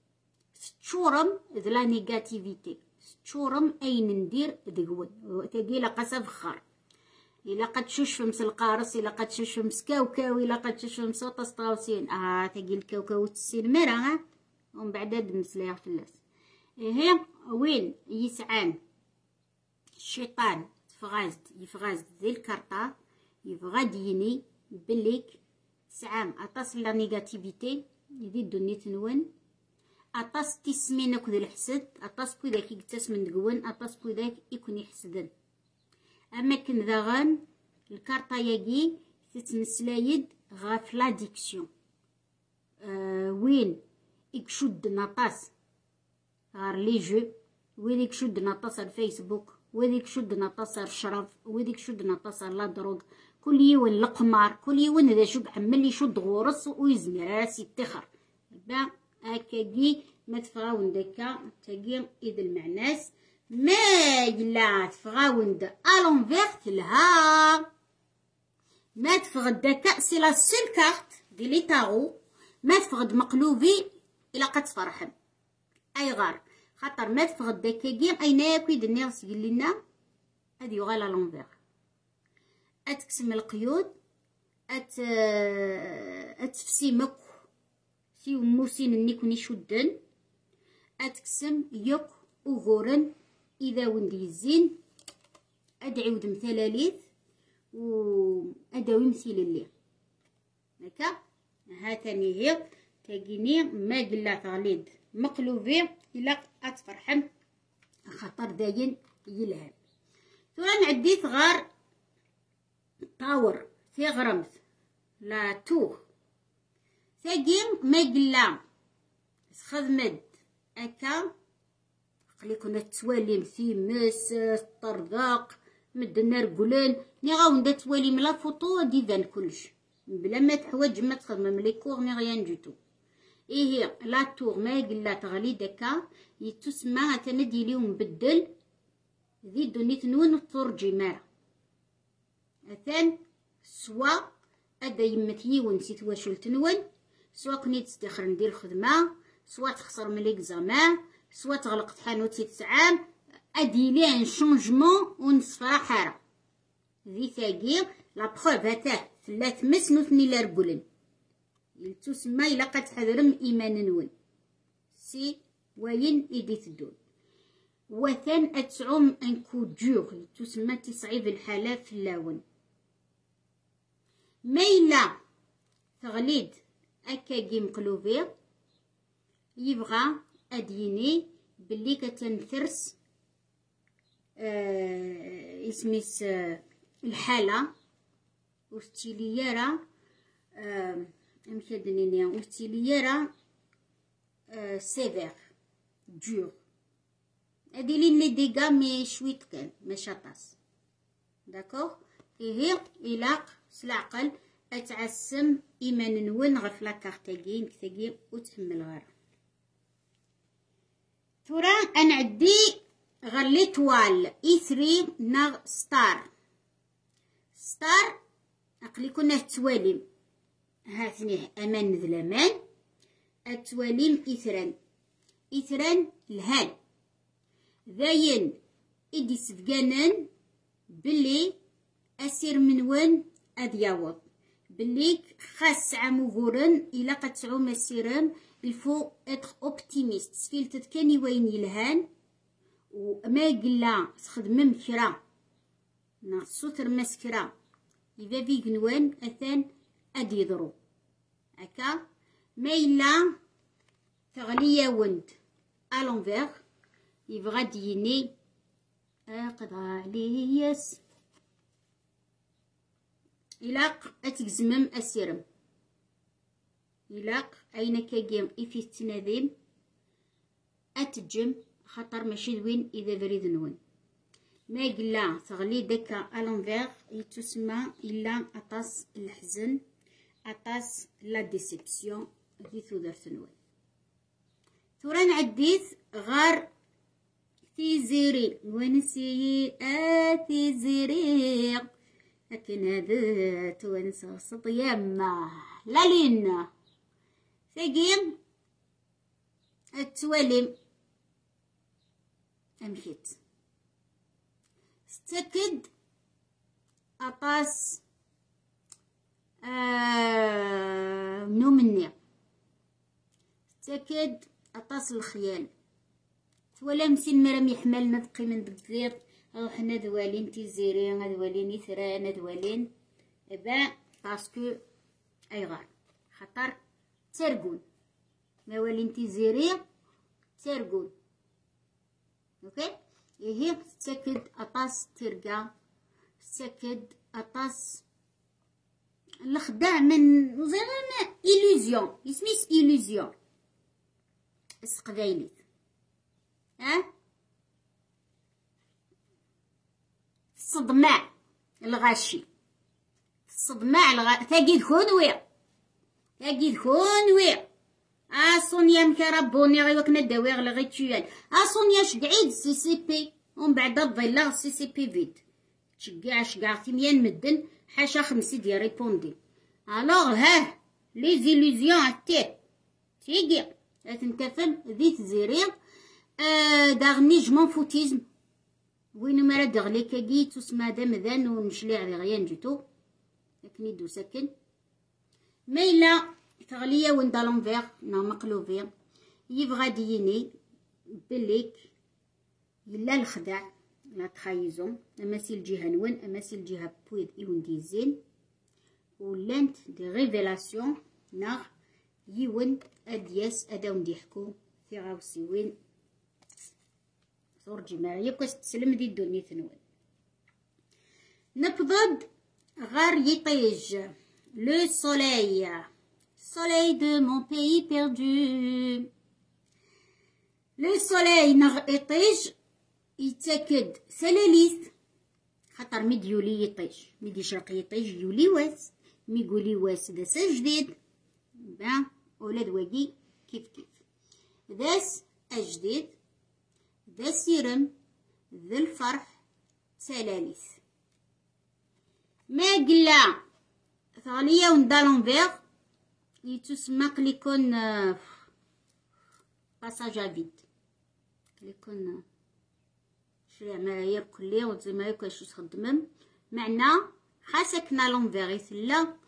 S1: تشورم ذ لا نيجاتيفيتي، تشورم اين ندير دقون تاقي لا قصا فخار، الا قد شوش فمس القارص، الا قد شوش فمس كاوكاو، الا قد شوش فمس طاسطاوسين اه تاقي الكاوكاو تسين مرا ها ومن بعد دمسليها فلاس. هي وين يسعان الشيطان تفغازد يفغازد ذي الكارطة يبغى ديني بليك تسعام اطاس لا نيجاتيفيتي يدي دونيت نون، اطاس تسمينك ذي الحسد، اطاس كوداك يقتاس من دقون، اطاس كوداك يكون يحسدن. اما كن ذاغن الكارطة ياقي تتمسلايد غاف لاديكسيون آه وين يكشد نطاس غار لي جو، وين يكشد نطاس الفيسبوك، وذيك شد نطاس الشرف، وذيك شد نطاس لا دروغ، كل يوم القمار، كل يوم ذا شو بحمل يشد غورس ويزمر راس يتخر با هكاكي ما تفغاون دكا تاقي اذا المعناس ما لا تفغاون دا الونفير تلها ما تفغد دكا سي لا سول كارت دي لي تاغو ما تفغد مقلوبي الى قد تفرحم اي غار خاطر ما تفغد دكاكي ايناك ويد الناس يقلنا هادي يغالا لونفير اتكسم القيود ات اتفسي مك سي موسين النيكون يشدن اتكسم يك وغورن اذا وندي الزين ادعي مثلاليث و اداوي مثيل الليل هكا هاتني هي تاقيني ما قلا تغليد مقلوبي الا اتفرحم خاطر داين يلهب. ثورا نعديت غار طاور في غرمت لا توغ ثاقيم ما قلا خدمت اكا قلي كنا تواليم في مس طرداق مدنا رجولان ني غاوندا توالي ملا فوطو ديفان كلش بلا ما تحواج ما تخدم لي كور ني غيان جوتو. ايه لا تور ما قلا تغلي دكا يتسمى تندي ليهم بدل ذي دونيت نون وترجمارا أثان سوا أدا يمت يون سيتواشول تنون سوا كني تستخر ندير الخدمة سوا تخسر من ليكزامان سوا تغلق تحانوت تسعام أدي لي ان شونجمون ونصفرا حارة ذي ثاقي لا بخوف هاتاه ثلاث مس نوثني لارقولن تسمى إلا قد حذرم إيمان نون سي وين إيدي تدون وثان أتسعوم ان كودجوغ تسمى تصعيب الحالة في اللون ميلا تغليد أكاكي مقلوبي يبغى أديني بلي كتنثرس آه اسميس آه الحالة وستيليارا آه مشادنيني وستيليارا آه سيفير دور هادي لي لي ديغا مي شويت كان ماشي طاس داكوغ إيه إلاق سلعقل أتعسم إيمان نون غف لاكارتاكي نكتاكي وتحمل غير ثورا أنعدي غير لي توال إي ثري ناغ ستار ستار أقلي كنا تواليم هاثنيه أمان ذلامان التواليم إثران إثران الهال ذاين إدي سفقانان بلي أسير من وين أدياوض بلي خاص عامو غورن إلا قد تعو مسيرن الفو إتخ أوبتيميست سفيلتت كاني وين يلهان وما يقلا تخدمم كرا ناقصو ترمس كرا إذا فيك نوان أثان أدي يضرو هكا ما إلا تغليا وند ألونفيغ يبغى ديني أقضى عليه يس إلاق أتجزمم أسيرم إلاق أين كاقيم إفي التناديم أتجم خطر ماشي دوين إذا بريد نون ما يقلا تغلي دكا ألونفيغ يتسمى إلا أطاس الحزن أطاس لا ديسيبسيون ذي ثودرت نون ثورا نعديث غار تيزيري ونسي آتيزيري لكن هذا توانس غصط ياما لا لينا ثقيم التواليم أمشيت ستكد أطاس آه نومني ستكد أطاس الخيال ولا مسين مرام يحملنا دقي من دقيق روحنا دوالين تيزيرين هدوالين يثران هدوالين إبا باسكو أيغار خطر ترقون موالين تيزيرين ترقون اوكي إيه تسكد أطاس ترقا تسكد أطاس الخداع من زمان إلوزيون يسميس إلوزيون السقدايليت ها الصدماع الغاشي الصدماع الغ... تاقيد خونوي تاقيد خونوي ا سونيا مكربوني غير وكنا داوي غير غير تشيان ا سونيا شقعيد سي سي بي ومن بعد الضيلا سي سي بي فيد تشقع شقعتي ميان مدن حاشا خمسي ديال ريبوندي الوغ ها لي زيلوزيون تي تيقي تنكفل ذي تزيريغ آه داغني جمون فوتيزم وين مرا دغلي كاكي تسمى دام ذان ونشلي على غيان جيتو لكني دو ساكن ميلا تغليا وين دالونفيغ نا مقلوبين يبغى ديني بليك يلا الخداع لا تخايزون اما سي الجهه نون اما سي الجهه بويد ايون ديزين ولانت دي ريفيلاسيون ناغ يون ادياس اداون ديحكو في غاوسيوين صور جماعية كاش تسلم دي الدنيا تنون نبضد غار يطيج لو سوليي سوليي دو مون بيي بيردو لو سوليي نغ يطيج يتاكد سلاليث خاطر ميد يولي يطيج ميد يشرق يطيج يولي واس ميقولي واس داس جديد با ولاد واقي كيف كيف داس أجديد ذا السيرم ذا الفرح سلاليس. ما قلا ثانية وندا لونفيغ يتسمى كليكون باساج افيد، كليكون شريع ما يركل ليه وزي ما ياكل شو تخدمم معنا خاصكنا لونفيغ يثلا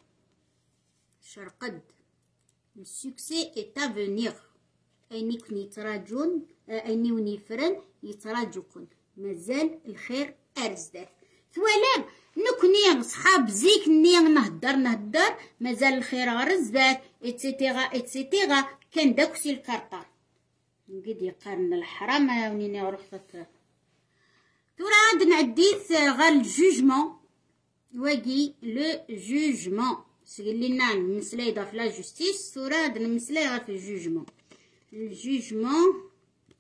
S1: شرقد. السكسي ايتا فونيغ، ايني كون يتراجون ايني ون يفرن يتراجوكن، مازال الخير ارزدات. ثوالام نكوني صحاب زيك ني نهدر نهدر مازال الخير ارزدات اتسيتيغا اتسيتيغا. كان داكسي الكارطة نقد يقارن الحرام ونيني رحت تورا عاد نعديت غير الجوجمون واقي لو جوجمون سقلينا نمسلاي في لا جوستيس. تورا عاد نمسلاي غير في الجوجمون. الجوجمون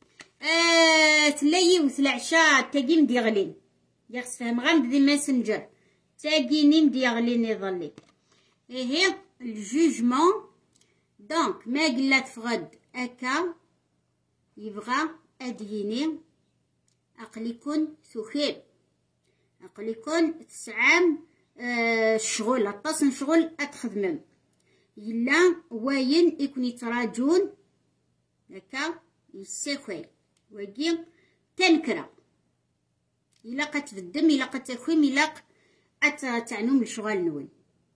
S1: آه تلاي وث العشاء تاقي مدي غلين يخص فهم غامد دي ماسنجر تاقيني مدي غلين يظلي ايه الجوجمون. دونك ما قلات فغد اكا يبغى اديني اقليكون ثخيب اقليكون تسعام آه شغل اتصن شغل اتخدمم يلا واين يكون يتراجون هكا يساكوي واقي تنكره إلا قد في الدم إلا قد تكويم إلا قد تعنوم الشغل نون.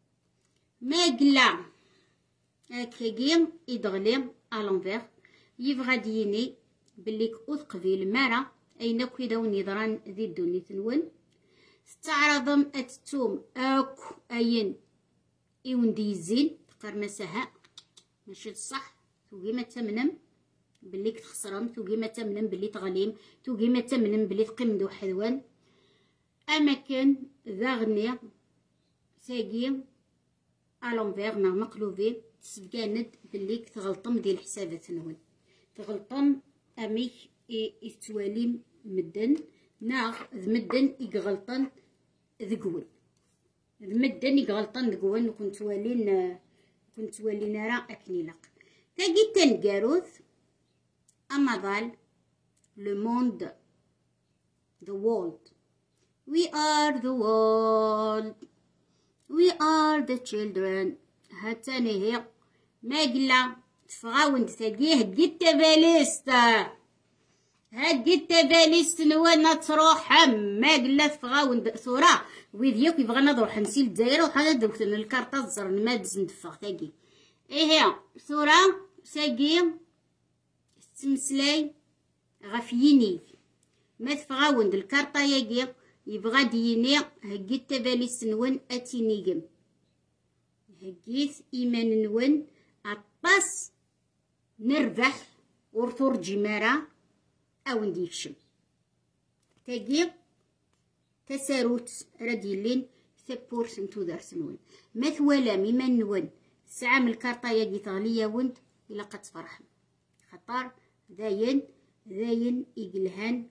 S1: ما قلا هكاكي يدغلي ألونفيغ يبغى ديني بلي كؤوث قبيل مارا أين كويدا ونيضران ذي الدوني تنون ستعرضم أتتوم أكو أين إيون ديزين تقار مساها ماشي الصح توقي ما تمنم بلي تخسرم توقي ما تمنم بلي تغليم توقي ما تمنم بلي تقيم دو حذوان. اما كان ذا غني ساقي الونفيغ نا مقلوبي تسبقاند بلي تغلطم ديال الحسابات نون تغلطم اميك يتواليم مدن ناغ ذ مدن يغلطن ذقون ذ مدن يغلطن ذقون وكنت والين كنت والين راه اكنيلق تاقي تنقاروث أمازال le monde the world we are the world we are the children. هاتاني هي ما قلا تفغاوند تاقيه هكي التباليست هكي التباليست نوانا تروح ما قلا تفغاوند ثورة ويديوك يبغانا نروح نسيل الدايرة وحاجة دوكتن الكارطة الزر ما دز ندفغ تاقي ايه هي ثورة ساقي تمسلاي غف ينيك ما تفغاوند الكارطة ياقي يبغى ديني هكي التباليس نون اتينيقم هكيت ايمان نون اطاس نربح ورثور جمارة او نديكشم تاقي تساروت رديلين ثبور سنتو دارس نون ما ثوالا ميمان نون سعام الكارطة ياقي تغليا وند الى قد تفرحم خطر ذاين ذاين يقلهن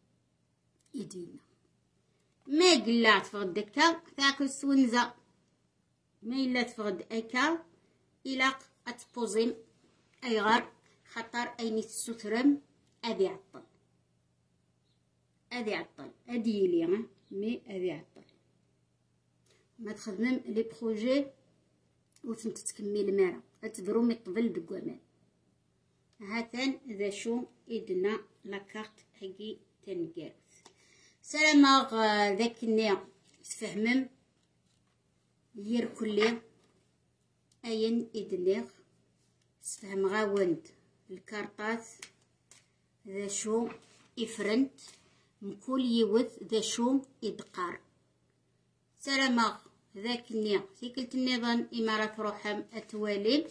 S1: يدينا ما قلا تفغد دكا تاكل سونزا ما إلا تفغد أكا إلا أتبوزيم أي غار خطر أيني تسوترم أذي عطل أذي عطل أدي يلي مي أذي عطل ما تخدمم لي بروجي وثنت تكمل مارا أتبرومي طبل دقوامان هاتان ذا شو إدنا لاكارت هكي تنقاروث سلامة ذاك النيا تفهمم يركلي أين إدنيغ تفهم غاوند الكارطات ذا شو إفرنت مكل يوث ذا شو إدقار سلامة ذاك النيا سيكلت النظام إمارات روحم أتوالي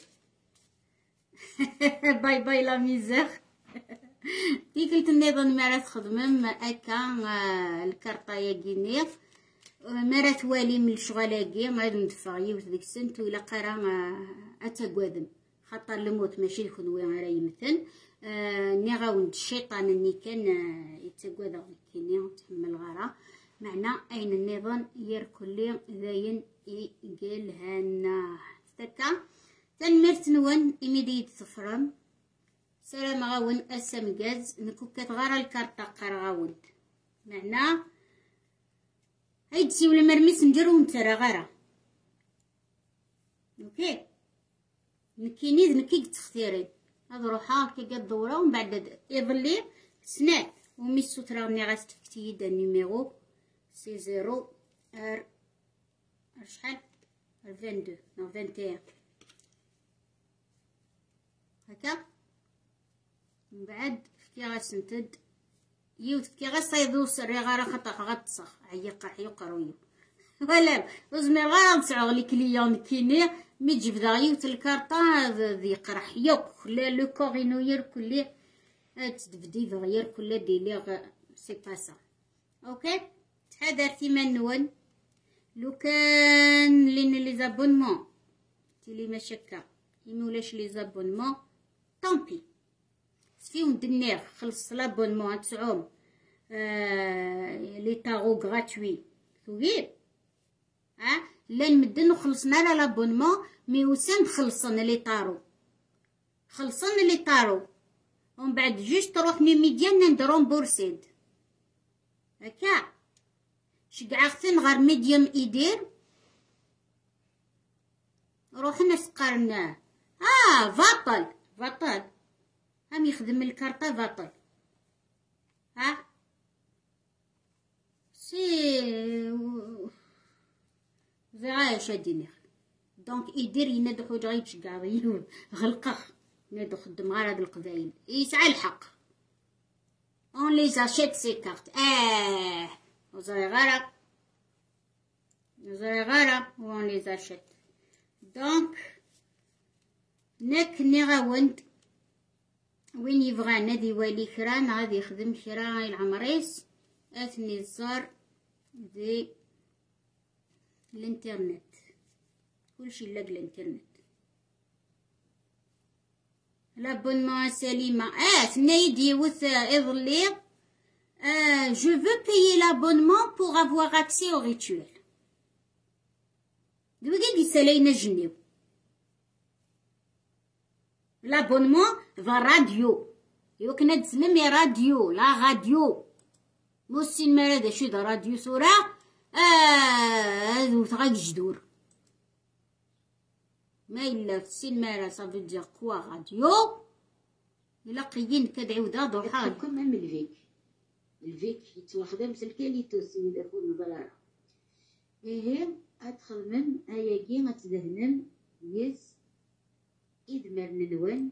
S1: باي باي لا ميزير تيكلت النظام مرات تخدمم اكا الكارطة ياقينيغ مرات والي من الشغلاقي غادي ندفع يوث ديك السنت ولا قرا اتقوادم خاطر الموت ماشي الخدوي راه يمثل ني غاوند الشيطان اني كان يتقواد كيني تحمل غارة معنا اين النظام يركلي ذاين يقالها لنا ستكا تنمرت نون إميديت صفرم سلام غاون أسم جاز نكو كتغارا الكارطة قار غاوند معنا هاي تسيو المرميس نديرو نترى غارة. اوكي نكيني نكي تختاري هاد روحها كي قد دورة ومن بعد يظلي سنان وميسو تراوني غاستفكتي دا النيميرو سي زيرو ار شحال ار فان دو نو فان تي هكا. من بعد كي غاسنتد يوت كي غاصايدو سري غارا خطا غتصخ عيق عيق رويو ولا وزمي غارا نسعو لي كليون كيني مي تجيب دا يوت الكارطة ذي قرح يوك لا لو كورينو ير كلي تدبدي غير كل ديليغ سي با سا. اوكي تحضرتي منون لو كان لين لي زابونمون تيلي ما شكا يمولاش لي زابونمون طومبي فيهم دنيغ خلص لابونمون تسعوم آه لي طاغو غراتوي ثويب ها آه. لا نمدن وخلصنا لا لابونمون مي وسن خلصنا لي طارو خلصنا لي طارو ومن بعد جوج تروح ميديان نديرهم بورسيد هكا شقع اختن غير ميديوم يدير روحنا سقرناه اه فاطل فاطل هم يخدم الكارطة فاطل ها سي زعايا شاديني دونك يدير ينادو حوايج غير تشقع غلقخ نادو خدم غير هاد القبايل يسعى الحق اون لي زاشيت سي كارت اه وزاي غارة وزاي غارة اون لي زاشيت دونك ناك نغاوند وين يبغى نادي والي كرا غادي يخدم كرا العمريس اثني الزار دي الانترنت كلشي لاق الانترنت لابونمون سليمة اه ثنايا ديوث يظلي اه جو فو بايي لابونمون بوغ افواغ اكسي او ريتوال دوكا يسالينا جنيو لابونمون فا راديو يوك نتسلمي راديو لا غاديو موسين مراد شي دا راديو صورة اه ذو تغاك جدور ما إلا في السين مارا صافي دير كوا راديو إلا قيين كدعودا ضحى
S2: كم من الفيك الفيك يتواخدم بالكاليتوس إذا كون ضرارة إيه أتخدمم أياكي أتدهنم يس إدمر نلوان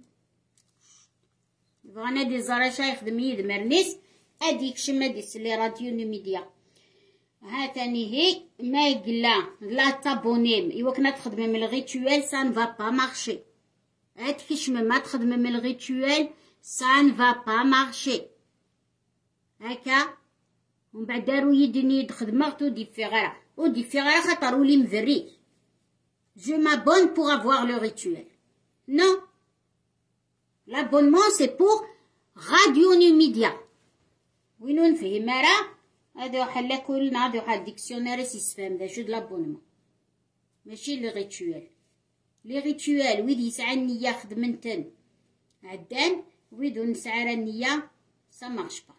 S1: بغانا دي زراشا يخدم يدمر نيس أديك شما ديس لي راديو نميديا ها تاني هيك ما يقلا لا تابونيم ايوا كنا تخدم من الريتوال سان فا با مارشي هاد كيشما ما تخدم من الريتوال سان فا با مارشي هكا ومن بعد دارو يدني خدمت ودي في غيره ودي في غيره خاطر ولي مذري جو مابون بوغ افوار لو ريتوال نو لابونمون سي بوغ راديو نيميديا وينو نفهم راه هذا حلا كل نهار واحد ديكسيونير يسفهم ذا شو د لابونمون ماشي لي ريتوال لي ريتوال ويد يسعى النية خدمنتن عدان ويدو نسعى النية سا مارش با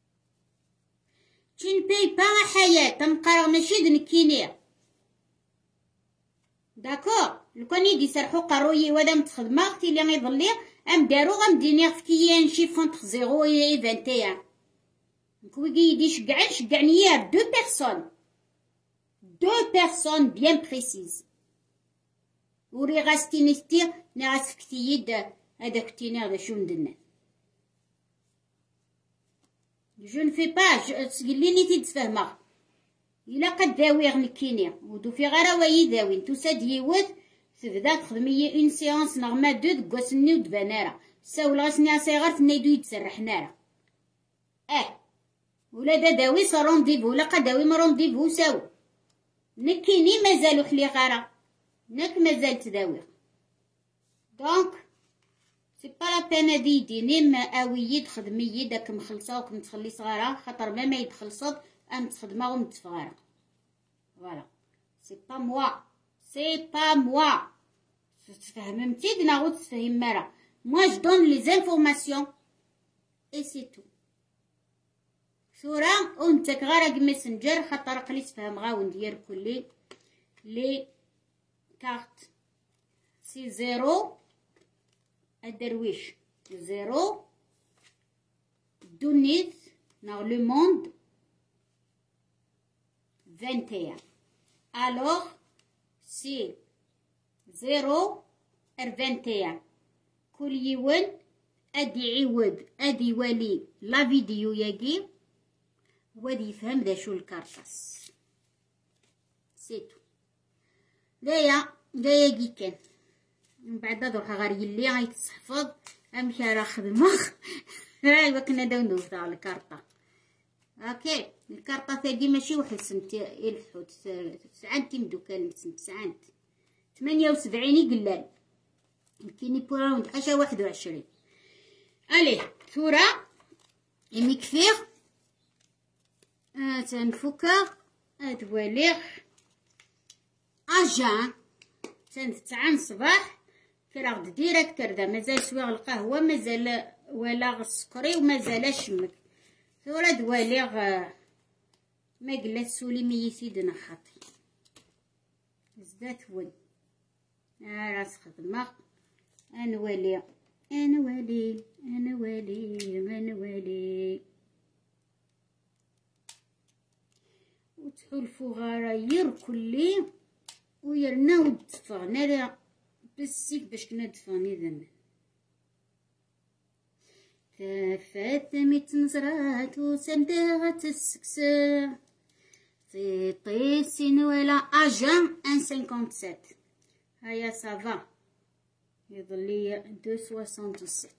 S1: tu ne payes pas حياة تنقرا ماشي د نكينير داكور لو كان يدي يسرحو قروي ودا متخدمه اختي اللي غيظلي ام دارو غمديني فكيان شي فونت زيرو اي واحد وعشرين كوي يدي شقعن شقعنيا دو بيرسون دو بيرسون بيان بريسيز وري غاستيني ستير ناس كتيد هذاك تيني هذا شو ندنا جو نفي با تقليني تيتفهمها الا قد داويغ نكيني ودو في غير واي داوي نتو ساد يوث تبدا تخدمي اون سيونس نورمال دو دكواسني ودبانارا ساولا غاسني صغار تنايدو يتسرحنارا اه ولا دا داوي سا رونديفو ولا قد داوي ما رونديفو ساو نكيني مازالو حلي غارة ناك مازال تداوي دونك سي با لا بين هادي يديني ما اويي تخدمي داك مخلصه وكم تخلي صغاره خاطر ما ما يتخلصد ام تخدمها ومتفغاره فوالا سي با موا سي با موا تفهمتي دنا غو تفهم مرا موا جو دون لي زانفورماسيون اي سي تو ثورة ونتك غير ماسنجر خاطر قليت فهم غاون ديال كلي لي كارت سي زيرو الدرويش زيرو دونيت dans le monde vingt et un. Alors, c'est zéro vingt et un. كل يوم أدي عوض أدي يولي لا فيديو يجي وادي يفهم ذا شو الكارطاس سيتو دايا دايا كي كان من بعد دوحا غير يلي غيتحفظ امشي راه خدمه ايوا كنا داو تاع الكارطه اوكي الكارطه تاعي ماشي واحد سنت الف ساعتين دوكا سنت ساعات ثمانية وسبعين قلال كيني بوراوند حاجه واحد وعشرين اليه ثوره يمكفير اه تنفكر ادواليح اجان تن تسعة الصباح كراغد ديريكتر دا مازال سواغ القهوه مازال ولا السكري ومازال الشمك ثورة دواليغ ما قلت سولي مي سيدنا خاطي زدات ون اه راس خدمه انا والي انا والي انا والي انا والي وتحلفو غراير كلي ويرنا ودفع نرى بالسيف باش كنا دفعني ذنب فاتمت نزرات وسندغت السكسة طيطي سين ولا اجان ان خمسة وخمسين هيا سافا يظل لي دو سوسون ديسيت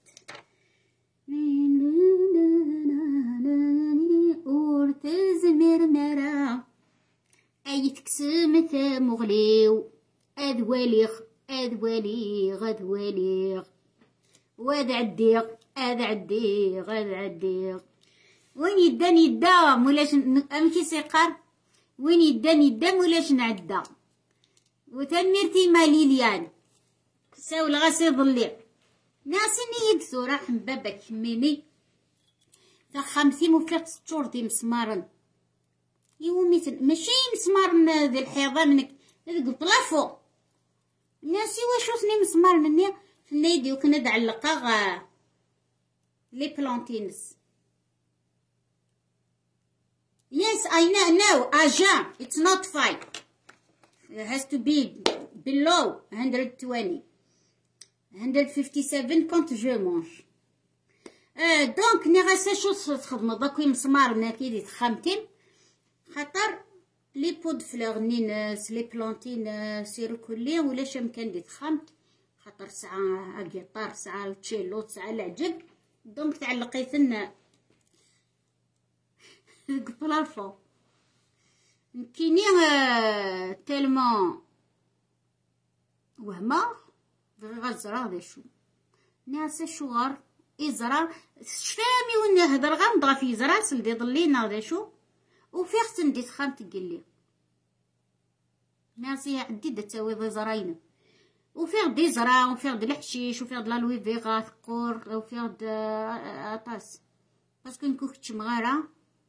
S1: ورتزمر مرا اي تكسم مغليو ادواليغ ادواليغ ادواليغ واد عديغ اد عديغ اد عديغ وين يدان يدا مولاش امشي سيقار وين يدان يدا مولاش نعدا وتنميرتي ماليليان ساول غاسي ظلي ناسيني يدثو راح مبابك ميمي تا خمسين وفيق ستور دي مسمارن يومي ماشي مسمارن ذي الحيضه منك ذيك بلافو ناسي واش وثني مسمار مني في النيدي وكنا دعلقا لي بلانتينز yes I know no agent it's not five it has to be below one hundred twenty one hundred fifty-seven quand je mange euh, donc ني غاسا شو تخدم داكوي مسمار من كيدي تخمتين خاطر لي بود فلور نينس لي بلانتين سيرو كلي ولا شمكان دي تخمت خاطر ساعه الجيتار ساعه التشيلو ساعه العجب دونك تعلقيتن بلافو كيني تالمون وهما غزرا ذا شو ناس شوار ازرا شفامي وين هضر غنضرا في زرا سلدي ضلينا ذا شو وفي خصن دي تخام تقلي ناسي عدي تساوي ذي زراينا وفي دي زرا وفي د الحشيش وفي د لالوي فيغا ثقور وفي د اطاس باسكو نكون كنت مغاره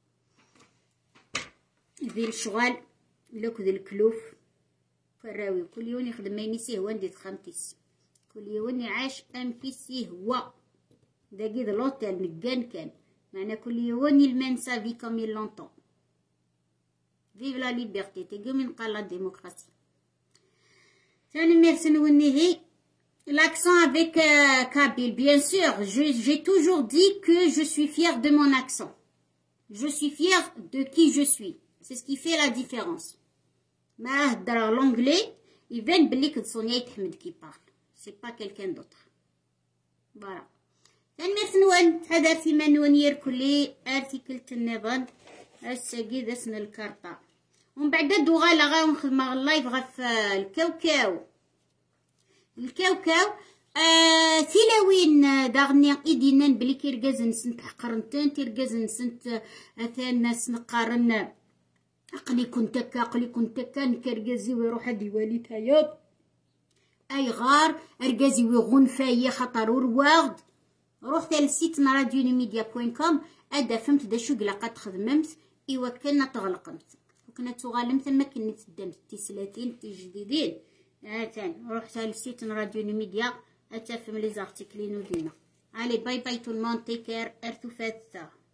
S1: ذي الشغال لوك ذي الكلوف فراوي كل يوم يخدم ما ينسيه هو ندي خمتيس كل يوم يعاش امكيسي هو داكي ذا لوتيل مكان كان معنا كل يوم المن سافي كوم يل لونطون فيف لا ليبرتي تيجي من قال لا ديموكراسي ثاني ميرسن ونهي l'accent avec euh, Kabyle bien sûr j'ai toujours dit que je suis fière de mon accent je suis fière de qui je suis c'est ce qui fait la différence ما هدر l'anglais يبان بلي كد سونيا تحمد كي parle c'est pas quelqu'un d'autre voilà ثاني ميرسن وان هذا في منون يركلي ارتيكل النظام الساقي ذا سن الكارطة ومن بعد دوغالا غنخدم اللايف غف الكاوكاو الكاوكاو آه تيلاوين داغني ايدينا بلي كيركاز نسنت حقرنتان تيركاز نسنت اثان ناس نقارن عقلي كنت هكا عقلي كنت هكا نكركازي ويروح هادي والي تايا اي غار اركازي ويغون فايا خطر ورواغد روحت للسيت راديو ميديا بوين كوم ادا فهمت دا شو قلا تخدممت ايوا كنا تغلقمت وكنا تغالمت ما كني تدمت تسلاتين تجديدين هاتان روحت للسيت راديو ميديا اتفهم لي زارتيكلين ودينا علي باي باي تو المون تيكير ارتو فاتتا.